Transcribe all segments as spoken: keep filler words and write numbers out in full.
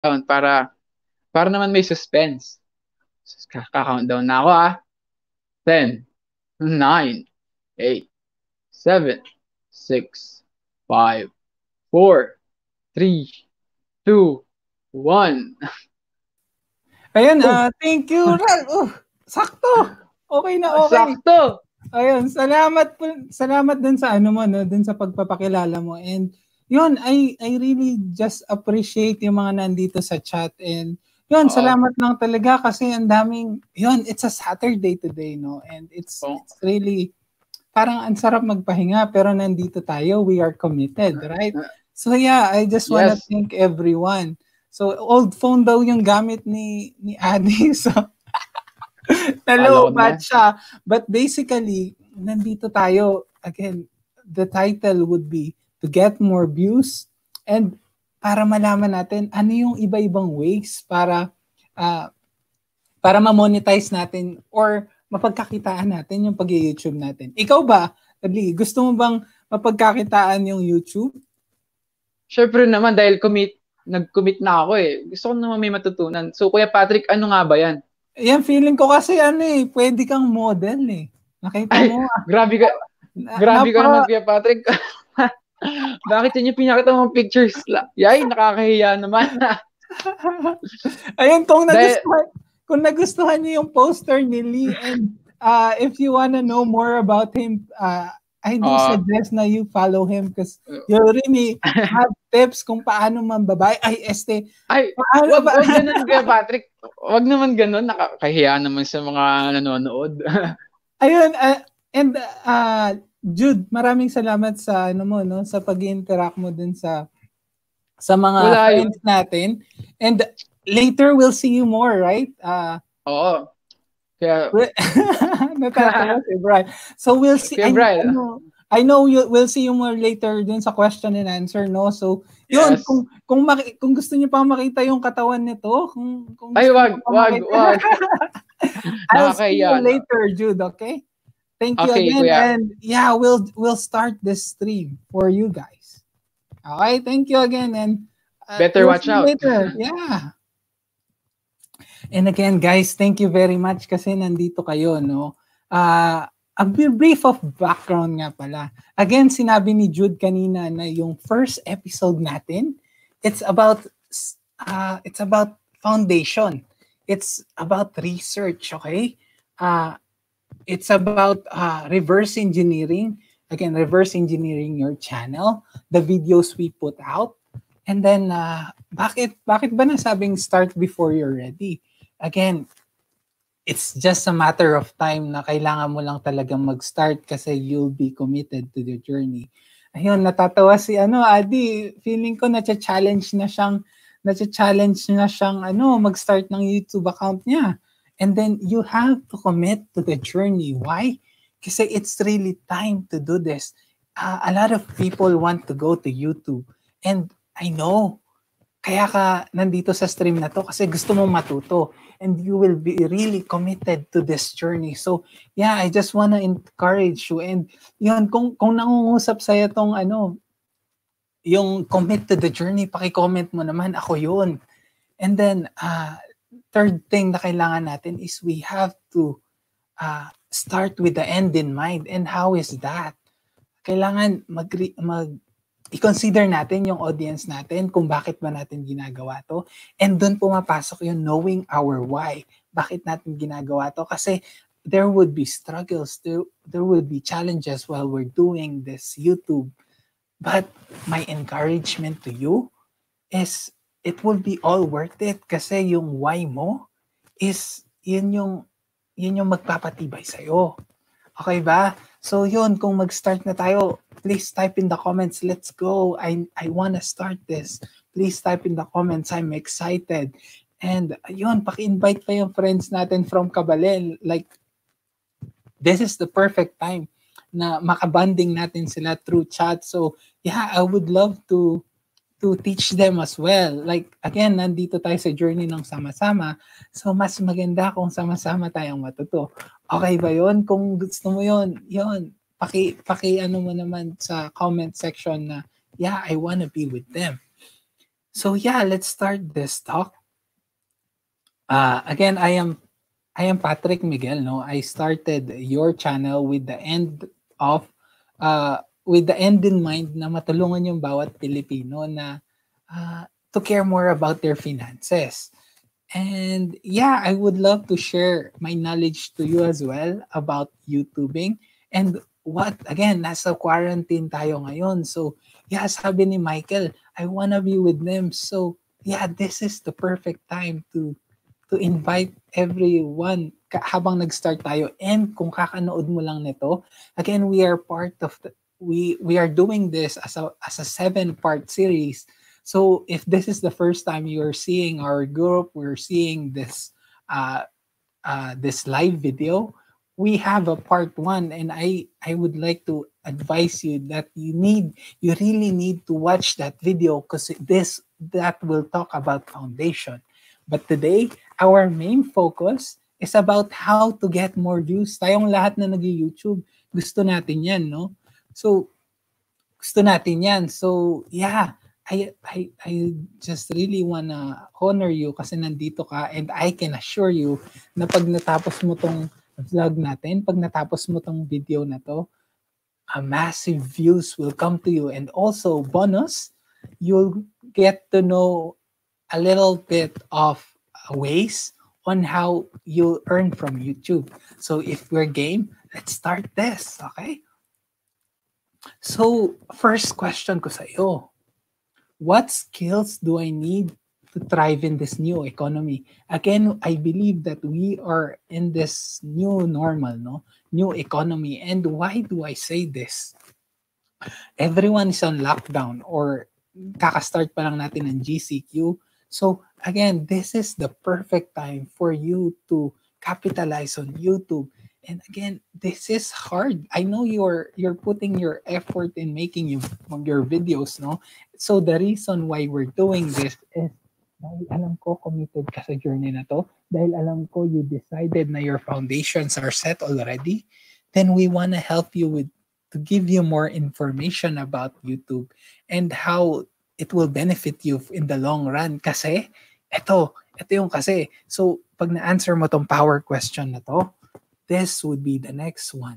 para para naman may suspense. Kaka-countdown na ako ah. ten, nine, eight, seven, six, five, four, three, two, one. Ayun, Oh, ah, thank you, Ral. Oh, sakto. Okay na, okay. sakto. Ayun, salamat po, salamat dun sa ano mo, no, dun sa pagpapakilala mo. And yun, I I really just appreciate yung mga nandito sa chat. And yun, Oo. salamat lang talaga kasi ang daming, yun, it's a Saturday today, no? And it's Oo. it's really parang ang sarap magpahinga pero nandito tayo, we are committed, right? So yeah, I just wanna Yes. thank everyone. So old phone daw yung gamit ni ni Adi. So Akala ko nalobat naman. siya. But basically, nandito tayo. Again, the title would be to get more views and para malaman natin ano yung iba-ibang ways para uh, para ma-monetize natin or mapagkakitaan natin yung pag-YouTube natin. Ikaw ba, Adli, gusto mo bang mapagkakitaan yung YouTube? Syempre naman dahil commit, nag-commit na ako eh. Gusto ko naman may matutunan. So Kuya Patrick, ano nga ba yan? Yan, feeling ko kasi ano eh, pwede kang model eh. Nakita Ay, mo? grabe ka. Na, Grabe ka naman napaka, Kuya Patrick. Bakit yun yung pinakita mong pictures? Yay, nakakahiya naman. Ayun, kung Dahil, nagustuhan, kung nagustuhan niyo yung poster ni Lee and uh, if you wanna know more about him, uh, I do uh, suggest na you follow him because you really have tips kung paano mambabae. Ay, este, ay, paano wag, ba? wag ganun Kuya Patrick. Wag naman ganun. Nakakahiya naman sa mga nanonood. Ayun, uh, and uh, Jude, maraming salamat sa ano mo, no, sa pag-interact mo dun sa sa mga Wala friends yun. natin. And later we'll see you more, right? Uh, Oo. Kaya, natatawa si Brian. So we'll see. Kuya I, I Brian. know, I know you we'll see you more later dun sa question and answer, no? So, yun, Yes. kung kung maki, kung gusto niyo pa makita yung katawan nito, kung kung Ay, gusto niyo wag, pa wag, makita. wag. I'll see you Nakakahiya na. later, Jude, okay? Thank you Okay, again, Kuya. and yeah, we'll we'll start this stream for you guys. Okay, thank you again, and uh, Better we'll watch see you out. later. Yeah. And again, guys, thank you very much kasi nandito kayo, no? Uh, a brief of background nga pala. Again, sinabi ni Jude kanina na yung first episode natin, it's about uh, it's about foundation. It's about research, okay? Uh, it's about uh, reverse engineering. Again, reverse engineering your channel, the videos we put out. And then, uh, bakit, bakit ba nasabing start before you're ready? Again, it's just a matter of time na kailangan mo lang talagang mag-start kasi you'll be committed to the journey. Ayun, natatawa si ano, Adi, feeling ko na-challenge na siyang na-challenge na siyang ano, mag-start ng YouTube account niya. And then you have to commit to the journey. Why? Kasi it's really time to do this. Uh, a lot of people want to go to YouTube. And I know, kaya ka nandito sa stream na to kasi gusto mong matuto and you will be really committed to this journey. So, yeah, I just wanna encourage you. And yun, kung, kung nangungusap sa'yo tong ano, yung commit to the journey, paki-comment mo naman, ako yun. And then, uh, third thing na kailangan natin is we have to uh, start with the end in mind. And how is that? Kailangan mag, mag i-consider natin yung audience natin kung bakit ba natin ginagawa to. And doon pumapasok yung knowing our why. Bakit natin ginagawa to? Kasi there would be struggles, there, there would be challenges while we're doing this YouTube. But my encouragement to you is it will be all worth it kasi yung why mo is yun yung yun yung magpapatibay sa'yo. Okay ba? So yun, kung mag-start na tayo, please type in the comments, let's go. I I want to start this. Please type in the comments, I'm excited. And yun, paki-invite pa yung friends natin from Kabalen. Like, this is the perfect time na makabanding natin sila through chat. So yeah, I would love to to teach them as well. Like, again, nandito tayo sa journey ng sama-sama. So, mas maganda kung sama-sama tayong matuto. Okay ba yun? Kung gusto mo yun, yun. Paki, paki ano mo naman sa comment section na, yeah, I wanna be with them. So yeah, let's start this talk. Uh, again, I am I am Patrick Miguel. No, I started your channel with the end of uh, with the end in mind na matulungan yung bawat Pilipino na uh, to care more about their finances. And yeah, I would love to share my knowledge to you as well about YouTubing and what again, nasa quarantine tayo ngayon. So yeah, sabi ni Michael, I wanna be with them. So yeah, this is the perfect time to to invite everyone ka- habang nag-start tayo. And kung kakanood mo lang nito, again, we are part of the, we we are doing this as a as a seven part series. So if this is the first time you're seeing our group, we're seeing this uh, uh, this live video, we have a part one, and I I would like to advise you that you need you really need to watch that video because this that will talk about foundation. But today, our main focus is about how to get more views. Tayong lahat na nag-YouTube, gusto natin yan, no? So, gusto natin yan. So, yeah, I, I, I just really wanna honor you kasi nandito ka and I can assure you na pag natapos mo tong vlog natin, pag natapos mo tong video na to, a massive views will come to you. And also, bonus, you'll get to know a little bit of ways on how you earn from YouTube. So if we're game, let's start this, okay? So, first question ko sa iyo, what skills do I need to thrive in this new economy? Again, I believe that we are in this new normal, no? New economy. And why do I say this? Everyone is on lockdown or kaka-start pa lang natin ng G C Q. So, again, this is the perfect time for you to capitalize on YouTube. And again, this is hard. I know you're you're putting your effort in making you, your videos, no? So the reason why we're doing this is dahil alam ko committed ka sa journey na to, dahil alam ko you decided na your foundations are set already, then we want to help you with to give you more information about YouTube and how it will benefit you in the long run. Kasi, eto, eto yung kasi. So, pag na-answer mo tong power question na to, this would be the next one.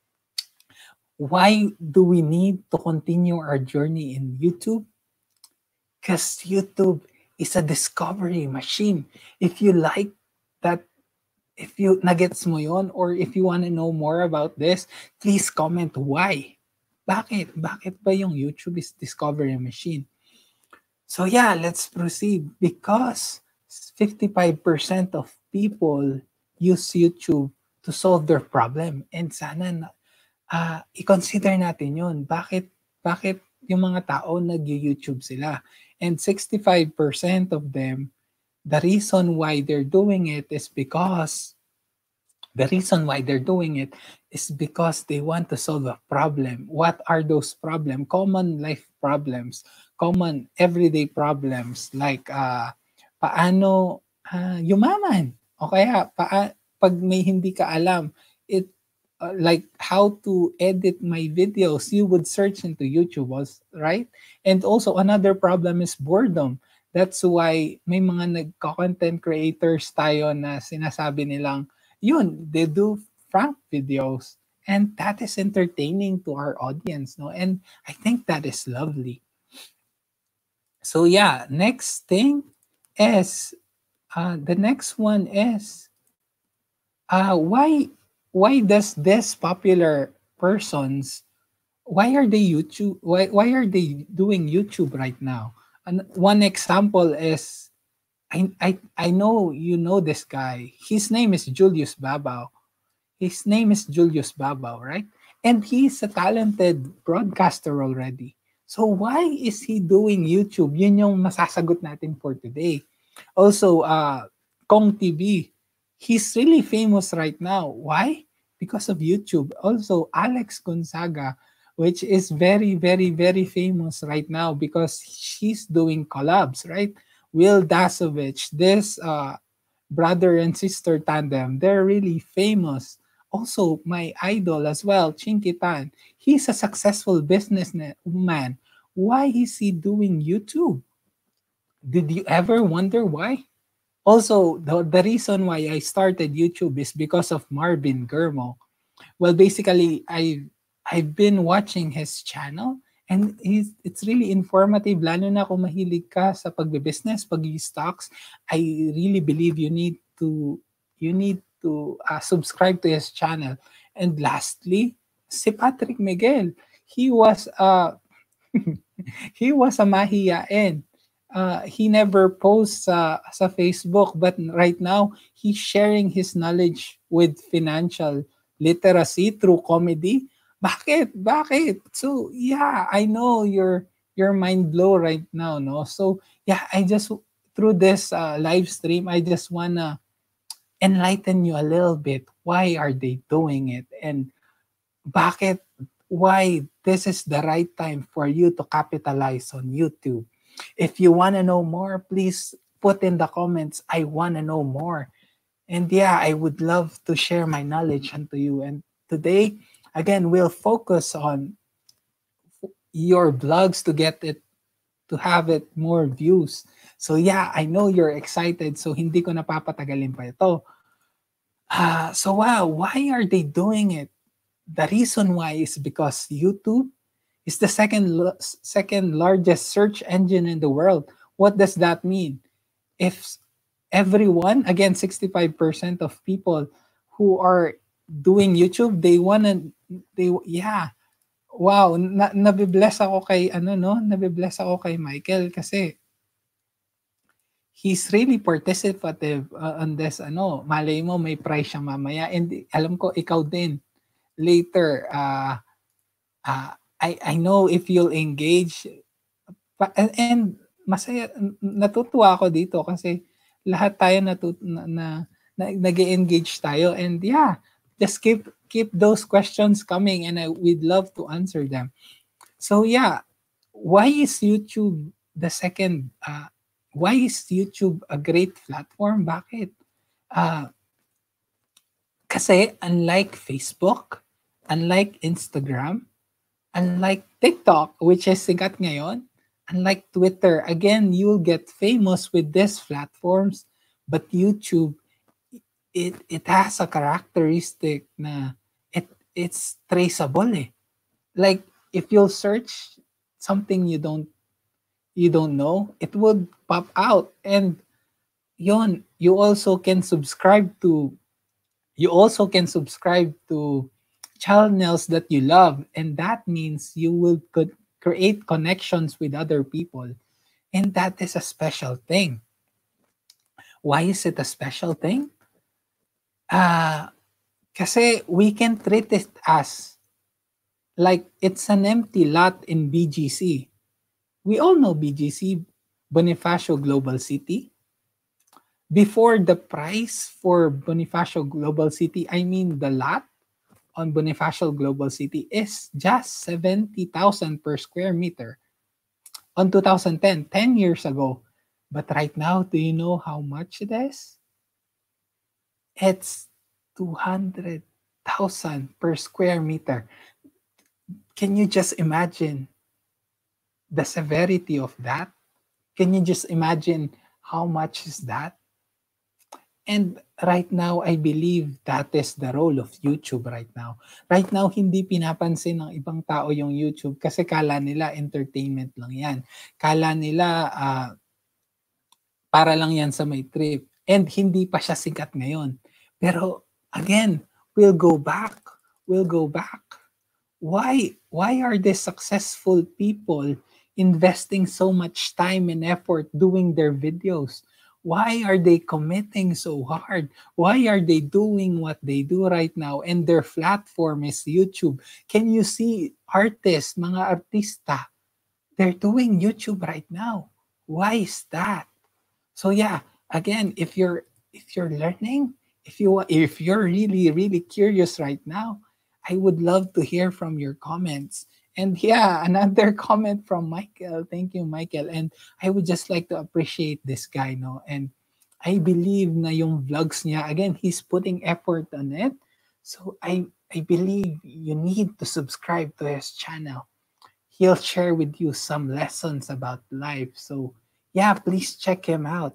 Why do we need to continue our journey in YouTube? Because YouTube is a discovery machine. If you like that, if you nagets mo yon, or if you want to know more about this, please comment why. Bakit? Bakit ba yung YouTube is discovery machine? So yeah, let's proceed. Because fifty-five percent of people use YouTube to solve their problem. And sana uh, i-consider natin yun. Bakit, bakit yung mga tao nag-YouTube sila? And sixty-five percent of them, the reason why they're doing it is because the reason why they're doing it is because they want to solve a problem. What are those problems? Common life problems, common everyday problems like uh, paano uh, yumaman o kaya pa, pag may hindi ka alam, it uh, like how to edit my videos, you would search into YouTube, right? And also another problem is boredom. That's why may mga nagko-content creators tayo na sinasabi nilang yun, they do prank videos and that is entertaining to our audience, no? And I think that is lovely. So yeah, next thing is uh, the next one is uh, why why does this popular persons, why are they YouTube why why are they doing YouTube right now? And one example is I I I know you know this guy. His name is Julius Babao. His name is Julius Babao, right? And he's a talented broadcaster already. So why is he doing YouTube? Yun yung masasagot natin for today. Also, uh, Kong T V, he's really famous right now. Why? Because of YouTube. Also, Alex Gonzaga, which is very, very, very famous right now because she's doing collabs, right? Will Dasovich, this uh, brother and sister tandem, they're really famous. Also, my idol as well, Chinky Tan, he's a successful businessman. Why is he doing YouTube? Did you ever wonder why? Also, the, the reason why I started YouTube is because of Marvin Germo. Well, basically, I I've been watching his channel and he's, it's really informative. Lalo na kung mahilig ka sa pagbe-business, pag-stocks, I really believe you need to you need to uh, subscribe to his channel. And lastly, si Patrick Miguel. He was uh he was a mahiyain. Uh, he never posts sa, sa Facebook, but right now he's sharing his knowledge with financial literacy through comedy. Bakit? Bakit? So yeah, I know your your mind blow right now, no? So yeah, I just through this uh, live stream, I just wanna enlighten you a little bit. Why are they doing it? And bakit, why this is the right time for you to capitalize on YouTube. If you want to know more, please put in the comments, I want to know more. And yeah, I would love to share my knowledge unto you. And today, again, we'll focus on your blogs to get it, to have it more views. So yeah, I know you're excited. So hindi ko napapatagalin pa ito. Uh, so wow, why are they doing it? The reason why is because YouTube is the second second largest search engine in the world. What does that mean? If everyone, again, sixty-five percent of people who are doing YouTube, they wanna, they, yeah, wow, na, nabibless ako kay, ano, no, nabibless ako kay Michael kasi he's really participative uh, on this, ano, malay mo may prize siya mamaya. And alam ko, ikaw din, later, uh, uh, I, I know if you'll engage, and, and masaya, natutuwa ako dito kasi lahat tayo natut, na, na, na nag-engage tayo. And yeah, just keep keep those questions coming and I, we'd love to answer them. So yeah, why is YouTube the second, uh, why is YouTube a great platform? Bakit? Uh, kasi unlike Facebook, unlike Instagram, unlike TikTok, which is sikat ngayon, unlike Twitter, again, you'll get famous with these platforms, but YouTube, it it has a characteristic na it it's traceable eh. Like if you'll search something you don't you don't know, it would pop out. And yon, you also can subscribe to you also can subscribe to channels that you love, and that means you will could create connections with other people, and that is a special thing. Why is it a special thing? Uh, kasi we can treat it as like it's an empty lot in B G C. We all know B G C, Bonifacio Global City. Before, the price for Bonifacio Global City, I mean the lot on Bonifacio Global City, is just seventy thousand per square meter. On two thousand ten, ten years ago. But right now, do you know how much it is? It's two hundred thousand per square meter. Can you just imagine the severity of that? Can you just imagine how much is that? And right now, I believe that is the role of YouTube right now. Right now, hindi pinapansin ng ibang tao yung YouTube kasi kala nila entertainment lang yan. Kala nila uh, para lang yan sa may trip. And hindi pa siya sikat ngayon. Pero again, we'll go back. We'll go back. Why? Why are these successful people investing so much time and effort doing their videos? Why are they committing so hard? Why are they doing what they do right now? And their platform is YouTube. Can you see artists, mga artista, they're doing YouTube right now. Why is that? So yeah, again, if you're if you're learning, if you if you're really really curious right now, I would love to hear from your comments. And yeah, another comment from Michael. Thank you, Michael. And I would just like to appreciate this guy, no? And I believe na yung vlogs niya, again, he's putting effort on it. So I I believe you need to subscribe to his channel. He'll share with you some lessons about life. So yeah, please check him out.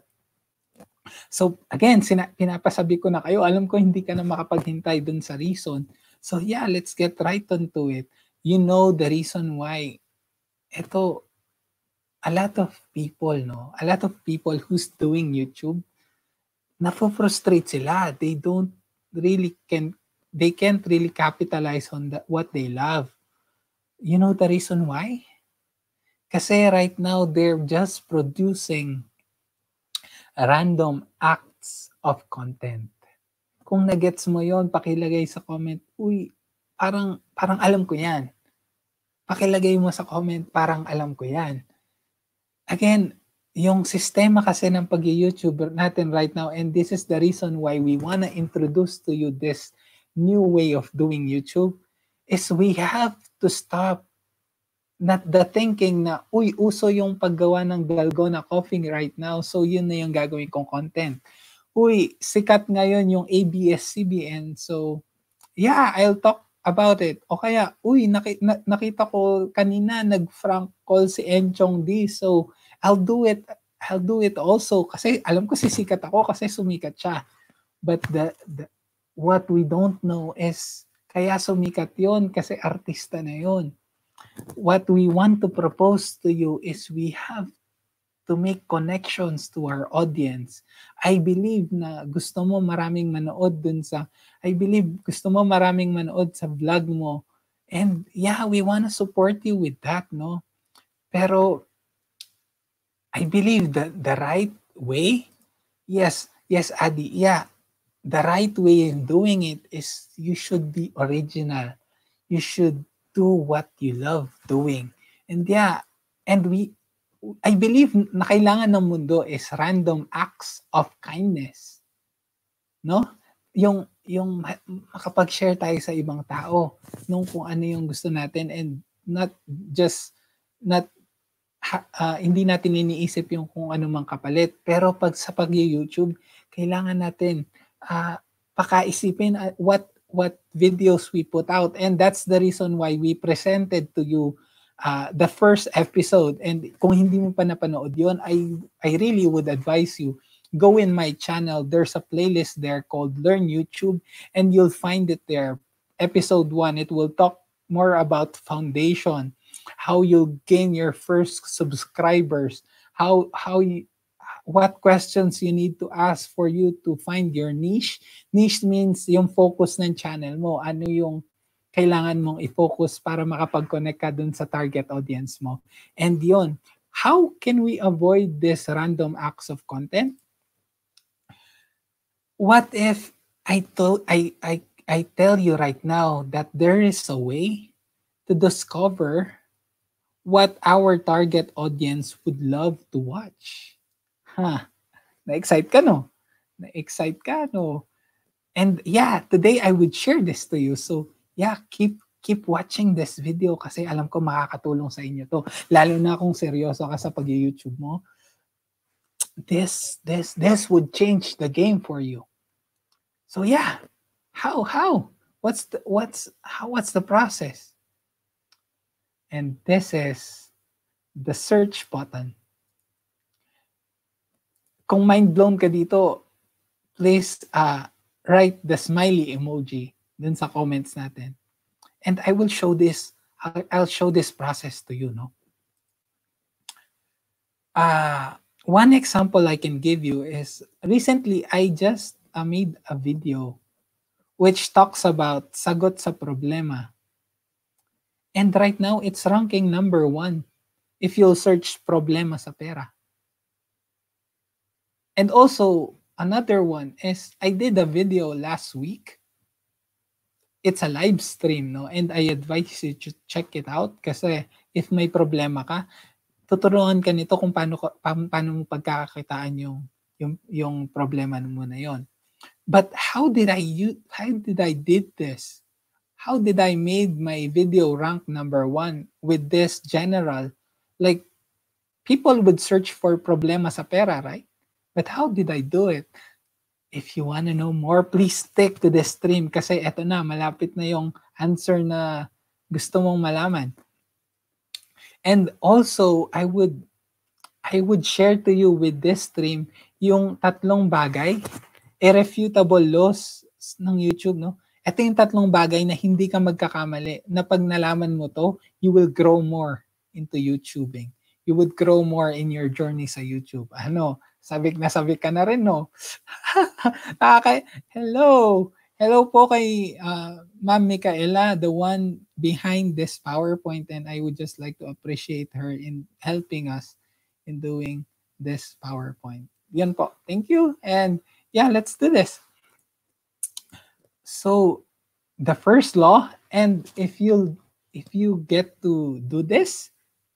So again, sina- pinapasabi ko na kayo, alam ko hindi ka na makapaghintay dun sa reason. So yeah, let's get right onto it. You know the reason why. Ito, a lot of people, no? A lot of people who's doing YouTube, napofrustrate sila. They don't really can, they can't really capitalize on the, what they love. You know the reason why? Kasi right now, they're just producing random acts of content. Kung nagets mo yon, pakilagay sa comment, uy, parang, parang alam ko yan. Pakilagay mo sa comment, parang alam ko yan. Again, yung sistema kasi ng pag-YouTuber natin right now, and this is the reason why we wanna introduce to you this new way of doing YouTube, is we have to stop not the thinking na, uy, uso yung paggawa ng Dalgona Coffee right now, so yun na yung gagawin kong content. Uy, sikat ngayon yung A B S C B N, so yeah, I'll talk about it. O kaya, uy, naki, na, nakita ko kanina nag-frank call si Enchong D, so I'll do it. I'll do it also kasi alam ko sisikat ako kasi sumikat siya. But the, the what we don't know is kaya sumikat yon kasi artista na yon. What we want to propose to you is we have to make connections to our audience. I believe na gusto mo maraming manood dun sa, I believe gusto mo maraming manood sa vlog mo. And yeah, we want to support you with that, no? Pero I believe that the right way, yes, yes, Adi, yeah, the right way in doing it is you should be original. You should do what you love doing. And yeah, and we, I believe na kailangan ng mundo is random acts of kindness. No? Yung, yung makapag-share tayo sa ibang tao nung kung ano yung gusto natin and not just, not, uh, hindi natin iniisip yung kung ano mang kapalit. Pero pag sa pag-YouTube, kailangan natin uh, pakaisipin uh, what what videos we put out, and that's the reason why we presented to you uh, the first episode. And kung hindi mo pa napanood yun, I I really would advise you, go in my channel. There's a playlist there called Learn YouTube, and you'll find it there. Episode one, it will talk more about foundation, how you'll gain your first subscribers, how how you what questions you need to ask for you to find your niche. Niche means yung focus ng channel mo. Ano yung kailangan mong i-focus para makapag-connect ka dun sa target audience mo. And yun, how can we avoid this random acts of content? What if I, told, I, I, I tell you right now that there is a way to discover what our target audience would love to watch? Huh. Na-excite ka, no? Na-excite ka, no? And yeah, today I would share this to you. So yeah, keep keep watching this video kasi alam ko makakatulong sa inyo to. Lalo na kung seryoso ka sa pag-YouTube mo. This, this, this would change the game for you. So yeah, how, how? What's the, what's, how, what's the process? And this is the search button. Kung mind blown ka dito, please uh, write the smiley emoji dun sa comments natin. And I will show this, I'll show this process to you, no? Uh, one example I can give you is, recently I just uh, made a video which talks about sagot sa problema. And right now, it's ranking number one if you'll search problema sa pera. And also, another one is, I did a video last week. It's a live stream, no? And I advise you to check it out kasi if may problema ka, tuturuan ka nito kung paano, pa, paano mo pagkakakitaan yung, yung, yung problema mo na yon. But how did I use, how did I did this? How did I made my video rank number one with this general? Like, people would search for problema sa pera, right? But how did I do it? If you want to know more, please stick to the stream kasi eto na, malapit na yung answer na gusto mong malaman. And also, I would I would share to you with this stream yung tatlong bagay, irrefutable laws ng YouTube, no? Ito yung tatlong bagay na hindi ka magkakamali, na pag nalaman mo to, you will grow more into YouTubing. You would grow more in your journey sa YouTube. Ano, sabik na sabik ka na rin, no? Okay. Hello! Hello po kay uh, Ma'am Micaela, the one behind this PowerPoint, and I would just like to appreciate her in helping us in doing this PowerPoint. Yan po. Thank you. And yeah, let's do this. So the first law, and if you if you get to do this,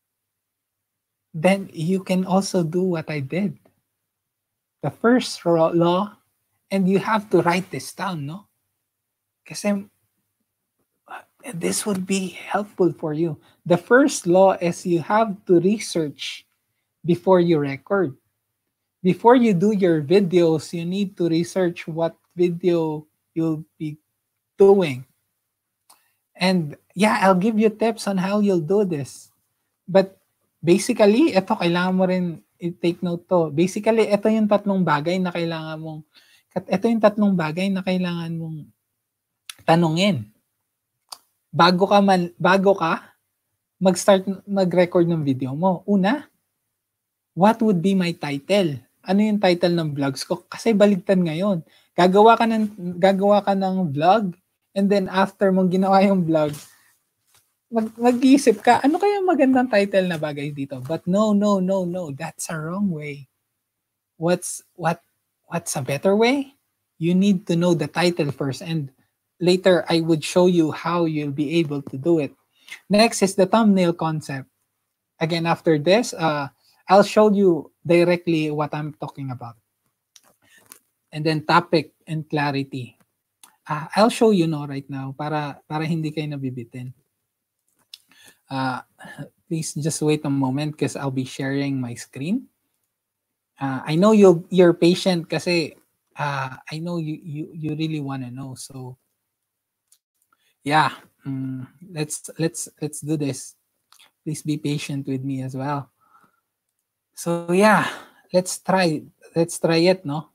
then you can also do what I did. The first law, and you have to write this down, no? Kasi this would be helpful for you. The first law is you have to research before you record. Before you do your videos, you need to research what video you'll be doing. And yeah, I'll give you tips on how you'll do this. But basically, ito kailangan mo rin i-take note to. Basically, ito yung tatlong bagay na kailangan mong ito yung tatlong bagay na kailangan mong tanungin. Bago ka man, bago ka mag-start mag-record ng video mo. Una, what would be my title? Ano yung title ng vlogs ko? Kasi baligtad ngayon. Gagawa ka ng gagawa ka ng vlog, and then after mong ginawa yung vlog, mag mag-iisip ka, ano kaya magandang title na bagay dito? But no, no, no, no, that's a wrong way. What's what what's a better way? You need to know the title first, and later I would show you how you'll be able to do it. Next is the thumbnail concept. Again, after this, uh, I'll show you directly what I'm talking about. And then topic and clarity. Uh, I'll show you no right now para para hindi kayo nabibitin. Uh, please just wait a moment because I'll be sharing my screen. Uh, I know you'll, you're patient kasi uh, I know you, you, you really want to know. So yeah, um, let's let's let's do this. Please be patient with me as well. So yeah, let's try. Let's try it, no?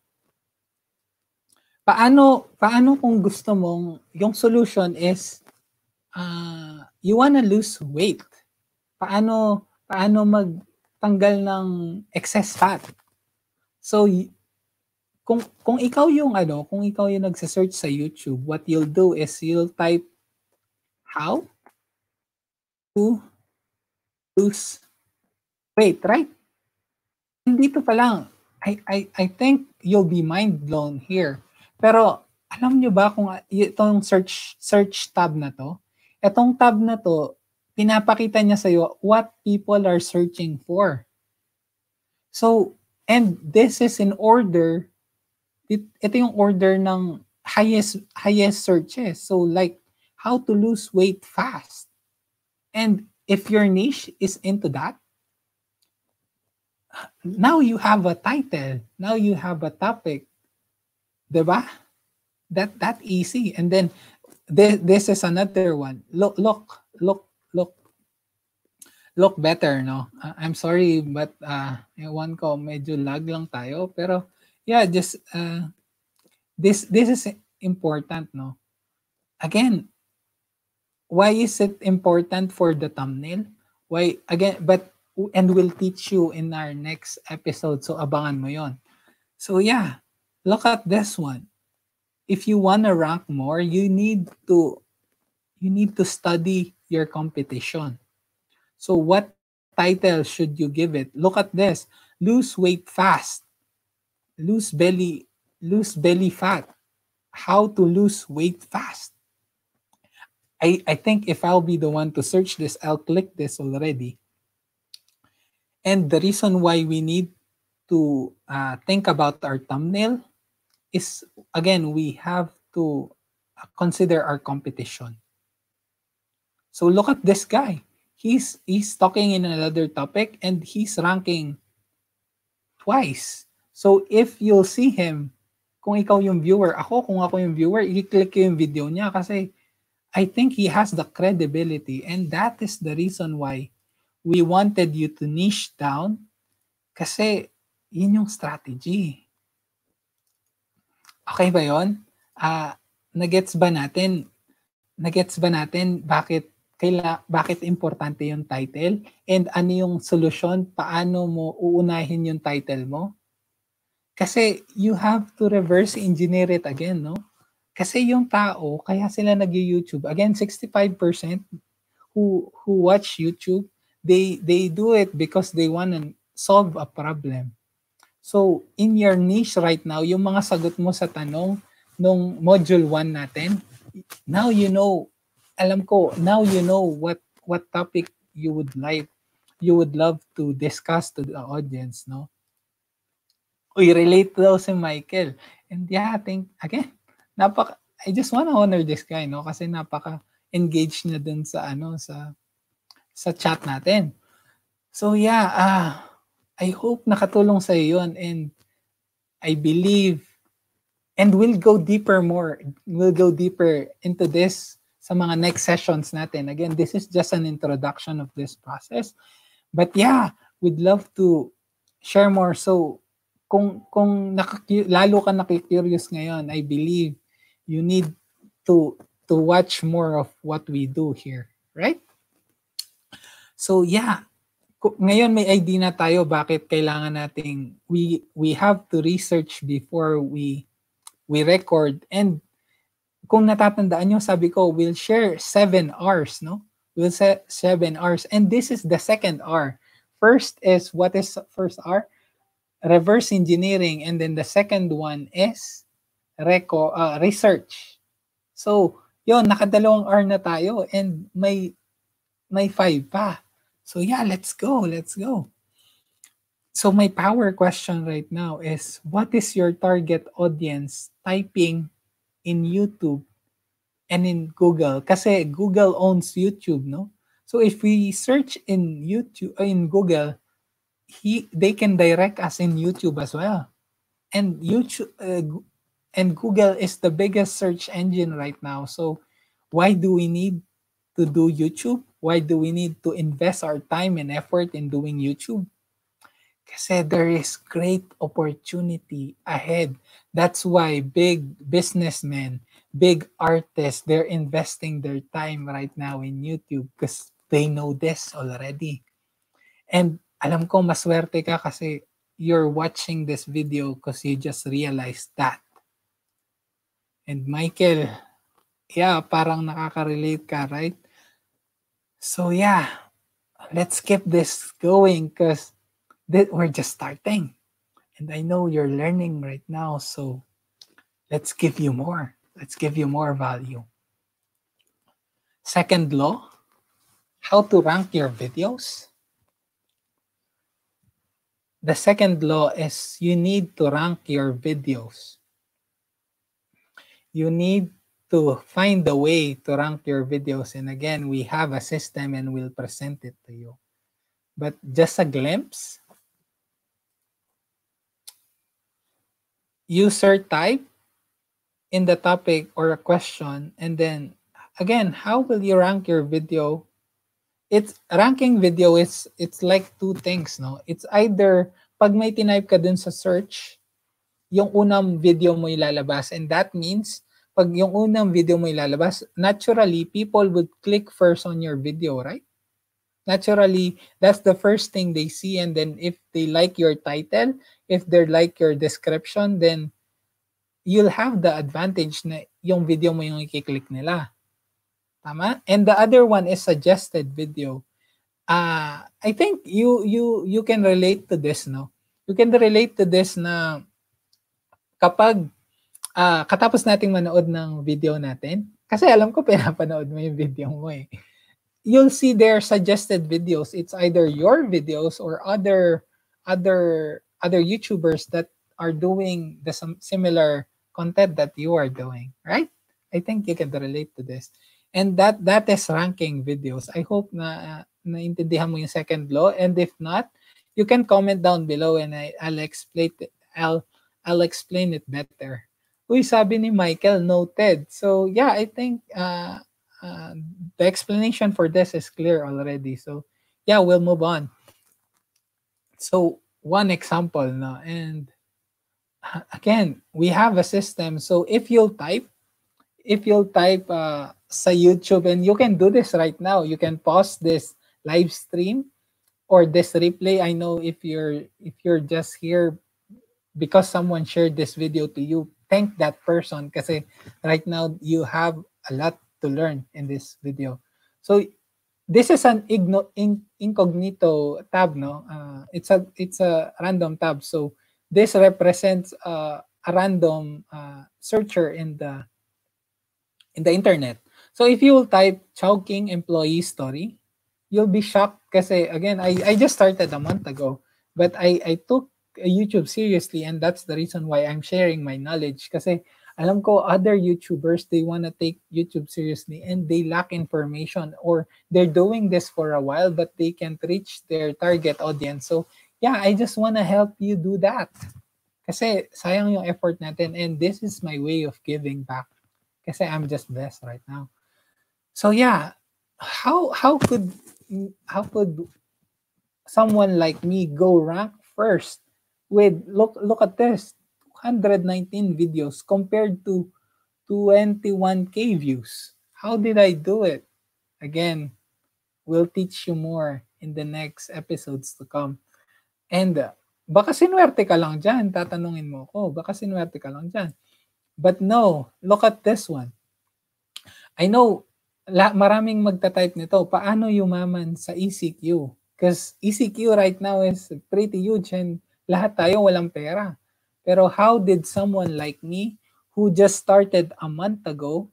Paano paano kung gusto mong yung solution is uh, you wanna lose weight. Paano paano magtanggal ng excess fat? So kung kung ikaw yung ano, kung ikaw yung nagse-search sa YouTube, what you'll do is you'll type how to lose weight, right? Dito pa lang, I, I, I think you'll be mind blown here. Pero alam nyo ba kung itong search search tab na to, itong tab na to, pinapakita niya sa'yo what people are searching for. So, and this is in order, it, ito yung order ng highest highest searches. So like, how to lose weight fast. And if your niche is into that, now you have a title. Now you have a topic. Diba? That that easy. And then this, this is another one. Look, look, look, look. Look better, no? Uh, I'm sorry, but uh, ewan ko, medyo lag lang tayo. Pero yeah, just uh, this this is important, no? Again, why is it important for the thumbnail? Why, again, but and we'll teach you in our next episode. So abangan mo yon. So yeah, look at this one. If you want to rank more, you need to you need to study your competition. So what title should you give it? Look at this. Lose weight fast. Lose belly lose belly fat. How to lose weight fast. I I think if I'll be the one to search this, I'll click this already. And the reason why we need to uh, think about our thumbnail is, again, we have to consider our competition. So look at this guy. He's he's talking in another topic and he's ranking twice. So if you'll see him, kung ikaw yung viewer, ako kung ako yung viewer, i-click yung video niya kasi I think he has the credibility, and that is the reason why we wanted you to niche down Kasi, yun yung strategy. Okay ba yun? Uh, nagets ba natin? Nagets ba natin bakit kaila, bakit importante yung title? And ano yung solusyon? Paano mo uunahin yung title mo? Kasi you have to reverse engineer it again, no? Kasi yung tao, kaya sila nag-YouTube. Again, sixty-five percent who who watch YouTube, they they do it because they want to solve a problem. So, in your niche right now, yung mga sagot mo sa tanong nung module one natin, now you know, alam ko, now you know what what topic you would like, you would love to discuss to the audience, no? Uy, relate daw si Michael. And yeah, I think, again, napaka, I just want to honor this guy, no? Kasi napaka-engaged niya dun sa, ano, sa, sa chat natin. So yeah, ah, uh, I hope nakatulong sa iyo yun, and I believe, and we'll go deeper more, we'll go deeper into this sa mga next sessions natin. Again, this is just an introduction of this process. But yeah, we'd love to share more. So, kung kung nakaki- lalo ka nakikurious ngayon, I believe you need to to watch more of what we do here, right? So yeah, ngayon may idea na tayo bakit kailangan nating we we have to research before we we record. And kung natatandaan nyo, sabi ko we'll share seven R's, no? We'll set seven R's, and this is the second R. First is, what is first R? Reverse engineering, and then the second one is reco uh, research. So, yon, nakadalawang R na tayo, and may may five pa. So yeah, let's go, let's go. So my power question right now is, what is your target audience typing in YouTube and in Google? Kasi Google owns YouTube, no? So if we search in YouTube, in Google, he they can direct us in YouTube as well. And YouTube uh, and Google is the biggest search engine right now. So why do we need to do YouTube? Why do we need to invest our time and effort in doing YouTube? Kasi there is great opportunity ahead. That's why big businessmen, big artists, they're investing their time right now in YouTube because they know this already. And alam ko maswerte ka kasi you're watching this video because you just realized that. And Michael, yeah, parang nakaka-relate ka, right? So yeah, let's keep this going because we're just starting. And I know you're learning right now, so let's give you more. Let's give you more value. Second law, how to rank your videos. The second law is you need to rank your videos. You need to find a way to rank your videos. And again, we have a system and we'll present it to you. But just a glimpse. User type in the topic or a question, and then again, how will you rank your video? It's ranking video is it's like two things, no? It's either pag may tinype ka dun sa search, yung unang video mo ilalabas, and that means pag yung unang video mo ilalabas, naturally people would click first on your video, right? Naturally, that's the first thing they see, and then if they like your title, if they like your description, then you'll have the advantage na yung video mo yung i-click nila. Tama? And the other one is suggested video. Uh, I think you you you can relate to this, no? You can relate to this na kapag uh, katapos nating manood ng video natin, kasi alam ko pinapanood mo yung video mo eh. You'll see their suggested videos. It's either your videos or other other other YouTubers that are doing the some similar content that you are doing, right? I think you can relate to this. And that that is ranking videos. I hope na uh, naintindihan mo yung second law, and if not, you can comment down below and I, I'll explain it. I'll I'll explain it better. Uy, sabi ni Michael, noted. So yeah, I think uh Uh, the explanation for this is clear already. So yeah, we'll move on. So one example, no? And again, we have a system. So if you'll type, if you'll type uh, sa YouTube, and you can do this right now, you can pause this live stream or this replay. I know if you're if you're just here because someone shared this video to you, thank that person kasi right now you have a lot to learn in this video. So this is an igno, in, incognito tab, no? Uh, it's a it's a random tab. So this represents uh, a random uh, searcher in the in the internet. So if you will type Chowking employee story, you'll be shocked kasi again, I, I just started a month ago, but I, I took YouTube seriously, and that's the reason why I'm sharing my knowledge kasi alam ko other YouTubers, they want to take YouTube seriously and they lack information, or they're doing this for a while but they can't reach their target audience. So yeah, I just want to help you do that kasi sayang yung effort natin, and this is my way of giving back kasi I'm just blessed right now. So yeah, how how could how could someone like me go rank first with look look at this two hundred nineteen videos compared to twenty-one K views? How did I do it? Again, we'll teach you more in the next episodes to come. And uh, baka sinuwerte ka lang dyan, tatanungin mo ko, baka sinuwerte ka lang dyan. But no, look at this one. I know la, maraming magta-type nito, paano yumaman sa E C Q? Because E C Q right now is pretty huge and lahat tayo walang pera. Pero how did someone like me who just started a month ago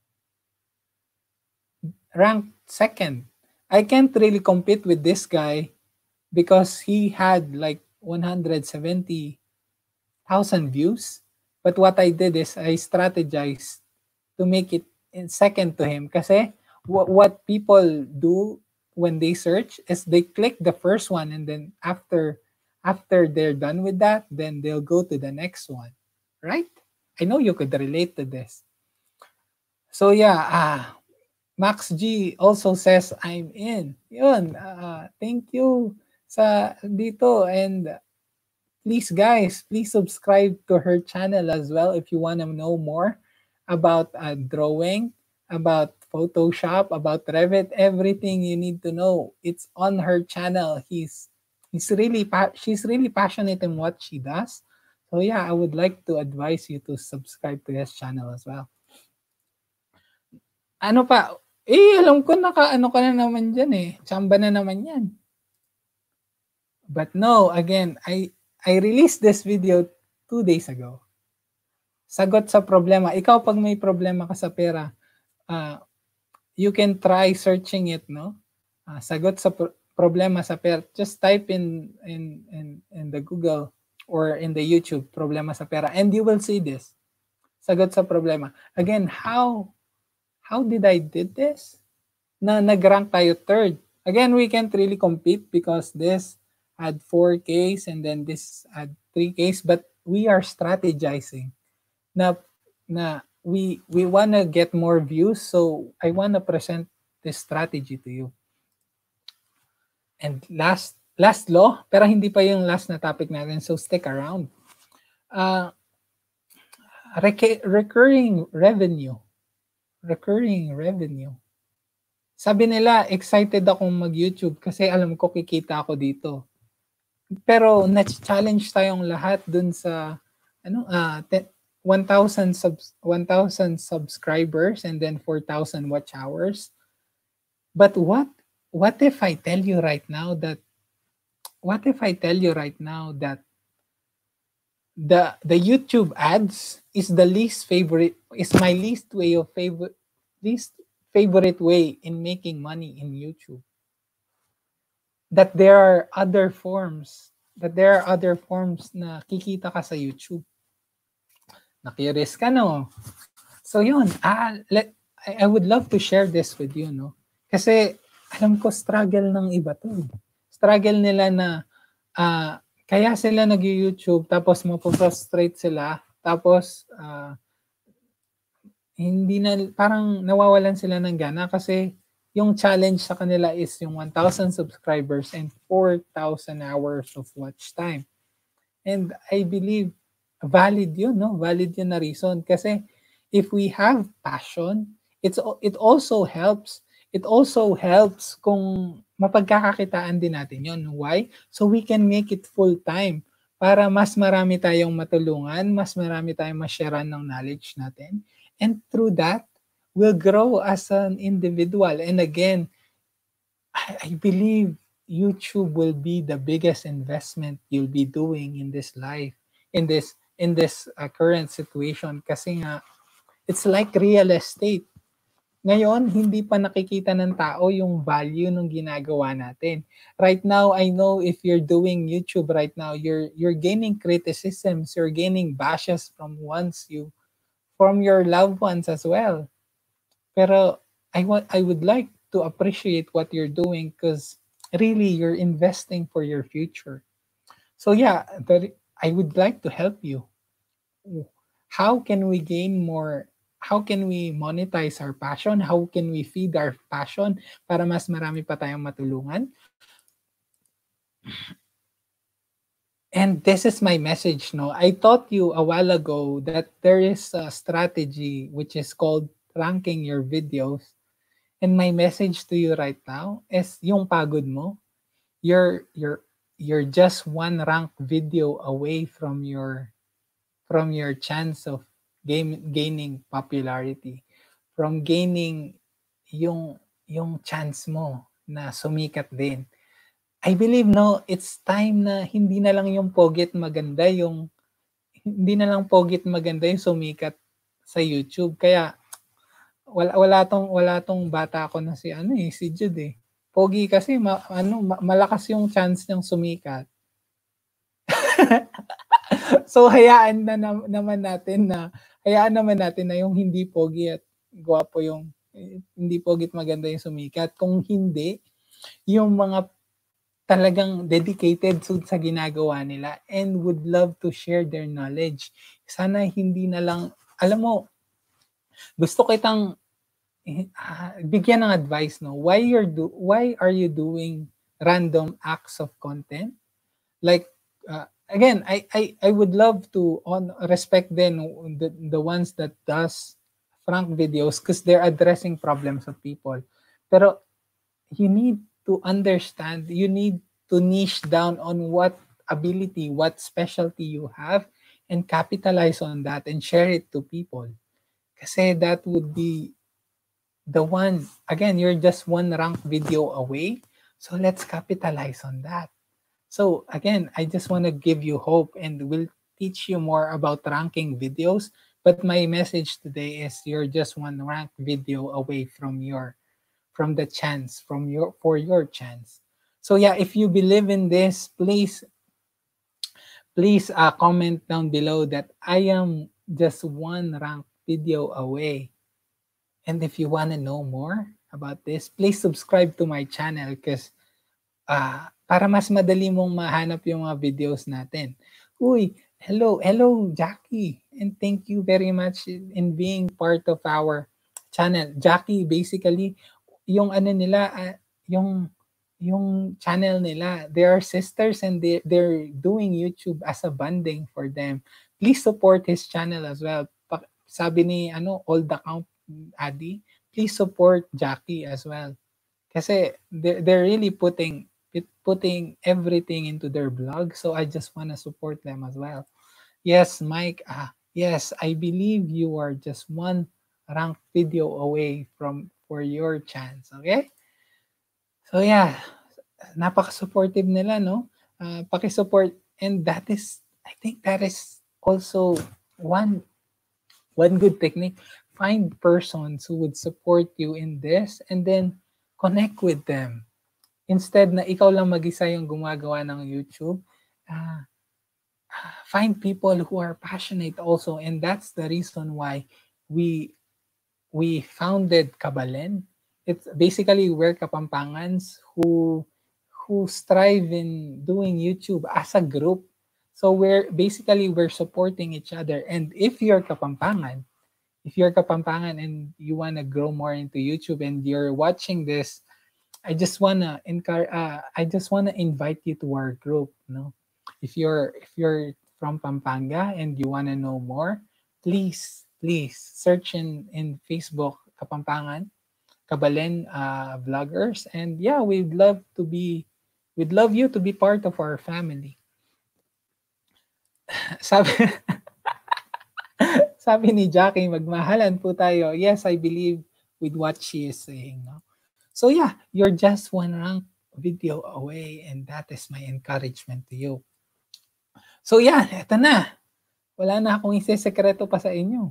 rank second? I can't really compete with this guy because he had like one hundred seventy thousand views. But what I did is I strategized to make it in second to him. Kasi w- what people do when they search is they click the first one, and then after after they're done with that, then they'll go to the next one, right? I know you could relate to this. So yeah, ah, Max G also says I'm in. Yun, uh, thank you sa dito, and please guys, please subscribe to her channel as well if you want to know more about uh, drawing, about Photoshop, about Revit, everything you need to know. It's on her channel. He's he's really pa- she's really passionate in what she does. So yeah, I would like to advise you to subscribe to his channel as well. Ano pa? Eh, alam ko naka ano ka na naman dyan eh. Chamba na naman yan. But no, again, I I released this video two days ago. Sagot sa problema. Ikaw, pag may problema ka sa pera, uh, you can try searching it, no? Uh, sagot sa pro- problema sa pera. Just type in, in in in the Google or in the YouTube, problema sa pera, and you will see this. Sagot sa problema. Again, how how did I did this? Na nag-rank tayo third. Again, we can't really compete because this had four Ks and then this had three Ks, but we are strategizing na na we we want to get more views, so I want to present this strategy to you. And last last law, pero hindi pa yung last na topic natin, so stick around. Uh, rec- recurring revenue. Recurring revenue. Sabi nila, excited akong mag-YouTube kasi alam ko kikita ako dito. Pero na-challenge tayong lahat dun sa ano uh, one thousand subs one thousand subscribers and then four thousand watch hours. But what what if I tell you right now that what if I tell you right now that the the YouTube ads is the least favorite is my least way of favorite least favorite way in making money in YouTube? That there are other forms, that there are other forms na kikita ka sa YouTube. Na-curious ka, no? So yun, ah, let, I, I would love to share this with you, no? Kasi alam ko struggle ng iba to. Struggle nila na uh, kaya sila nag-YouTube tapos mapo-frustrate sila tapos uh, hindi na, parang nawawalan sila ng gana kasi yung challenge sa kanila is yung one thousand subscribers and four thousand hours of watch time. And I believe valid yun, no? Valid yun na reason. Kasi if we have passion, it's it also helps. It also helps kung mapagkakakitaan din natin yun. Why? So we can make it full-time para mas marami tayong matulungan, mas marami tayong ma-sharean ng knowledge natin. And through that, we'll grow as an individual. And again, I, I believe YouTube will be the biggest investment you'll be doing in this life, in this in this uh, current situation. Kasi nga, it's like real estate. Ngayon, hindi pa nakikita ng tao yung value ng ginagawa natin. Right now, I know if you're doing YouTube right now, you're you're gaining criticisms, you're gaining bashes from ones you, from your loved ones as well. Pero I want I would like to appreciate what you're doing because really you're investing for your future. So yeah, that I would like to help you. How can we gain more? How can we monetize our passion? How can we feed our passion para mas marami pa tayong matulungan? And this is my message, no? I taught you a while ago that there is a strategy which is called ranking your videos. And my message to you right now is yung pagod mo, you're you're you're just one ranked video away from your from your chance of game, gaining popularity, from gaining yung yung chance mo na sumikat din. I believe no, it's time na hindi na lang yung pogit maganda yung hindi na lang pogit maganda yung sumikat sa YouTube. Kaya wala wala tong wala tong bata ko na si ano eh, si Jude eh. Pogi kasi ma, ano ma, malakas yung chance niyang sumikat. So hayaan na, na naman natin na hayaan naman natin na yung hindi pogi at gwapo yung eh, hindi pogi't maganda yung sumikat. Kung hindi, yung mga talagang dedicated sa ginagawa nila and would love to share their knowledge. Sana hindi na lang, alam mo, gusto kitang uh, bigyan ng advice, no? Why you're do why are you doing random acts of content? Like uh, again, I, I I would love to on respect then the, the ones that does frank videos because they're addressing problems of people. Pero you need to understand, you need to niche down on what ability, what specialty you have and capitalize on that and share it to people. Kasi that would be the one, again, you're just one ranked video away. So let's capitalize on that. So again, I just want to give you hope and we'll teach you more about ranking videos. But my message today is you're just one ranked video away from your, from the chance, from your, for your chance. So yeah, if you believe in this, please, please uh, comment down below that I am just one ranked video away. And if you want to know more about this, please subscribe to my channel because uh, para mas madali mong mahanap yung mga videos natin. Uy, hello, hello Jackie. And thank you very much in being part of our channel. Jackie, basically, yung ano nila, uh, yung yung channel nila, they are sisters and they, they're doing YouTube as a bonding for them. Please support his channel as well. Sabi ni ano, Old Account Adi, please support Jackie as well. Kasi they're, they're really putting putting everything into their blog. So I just want to support them as well. Yes, Mike. Ah, yes, I believe you are just one ranked video away from for your chance. Okay? So yeah, napaka-supportive nila, no? Uh, paki-support. And that is, I think that is also one one good technique. Find persons who would support you in this and then connect with them. Instead na ikaw lang mag-isa yung gumagawa ng YouTube, uh, find people who are passionate also. And that's the reason why we we founded Kabalen. It's basically we're Kapampangans who who strive in doing YouTube as a group. So we're basically we're supporting each other. And if you're Kapampangan, if you're Kapampangan and you want to grow more into YouTube and you're watching this, I just wanna encourage. Uh, I just wanna invite you to our group. No, if you're if you're from Pampanga and you wanna know more, please please search in in Facebook Kapampangan, Kabalen uh, vloggers, and yeah, we'd love to be, we'd love you to be part of our family. Sabi sabi ni Jackie, magmahalan po tayo. Yes, I believe with what she is saying. No? So yeah, you're just one rank video away and that is my encouragement to you. So yeah, eto na. Wala na akong isisekreto pa sa inyo.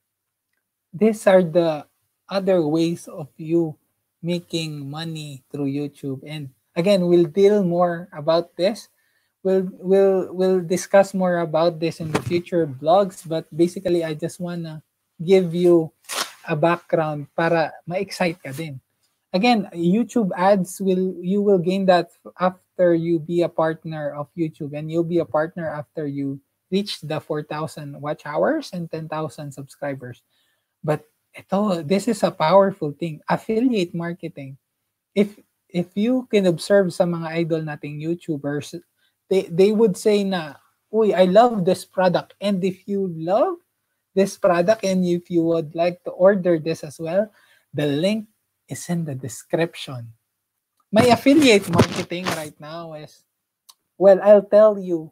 These are the other ways of you making money through YouTube. And again, we'll deal more about this. We'll we'll we'll discuss more about this in the future vlogs, but basically I just wanna give you a background para ma-excite ka din. Again, YouTube ads will you will gain that after you be a partner of YouTube, and you'll be a partner after you reach the four thousand watch hours and ten thousand subscribers. But ito, this is a powerful thing, affiliate marketing. If if you can observe sa mga idol nating YouTubers, they they would say na, uy, I love this product, and if you love this product and if you would like to order this as well, the link is in the description. My affiliate marketing right now is, well, I'll tell you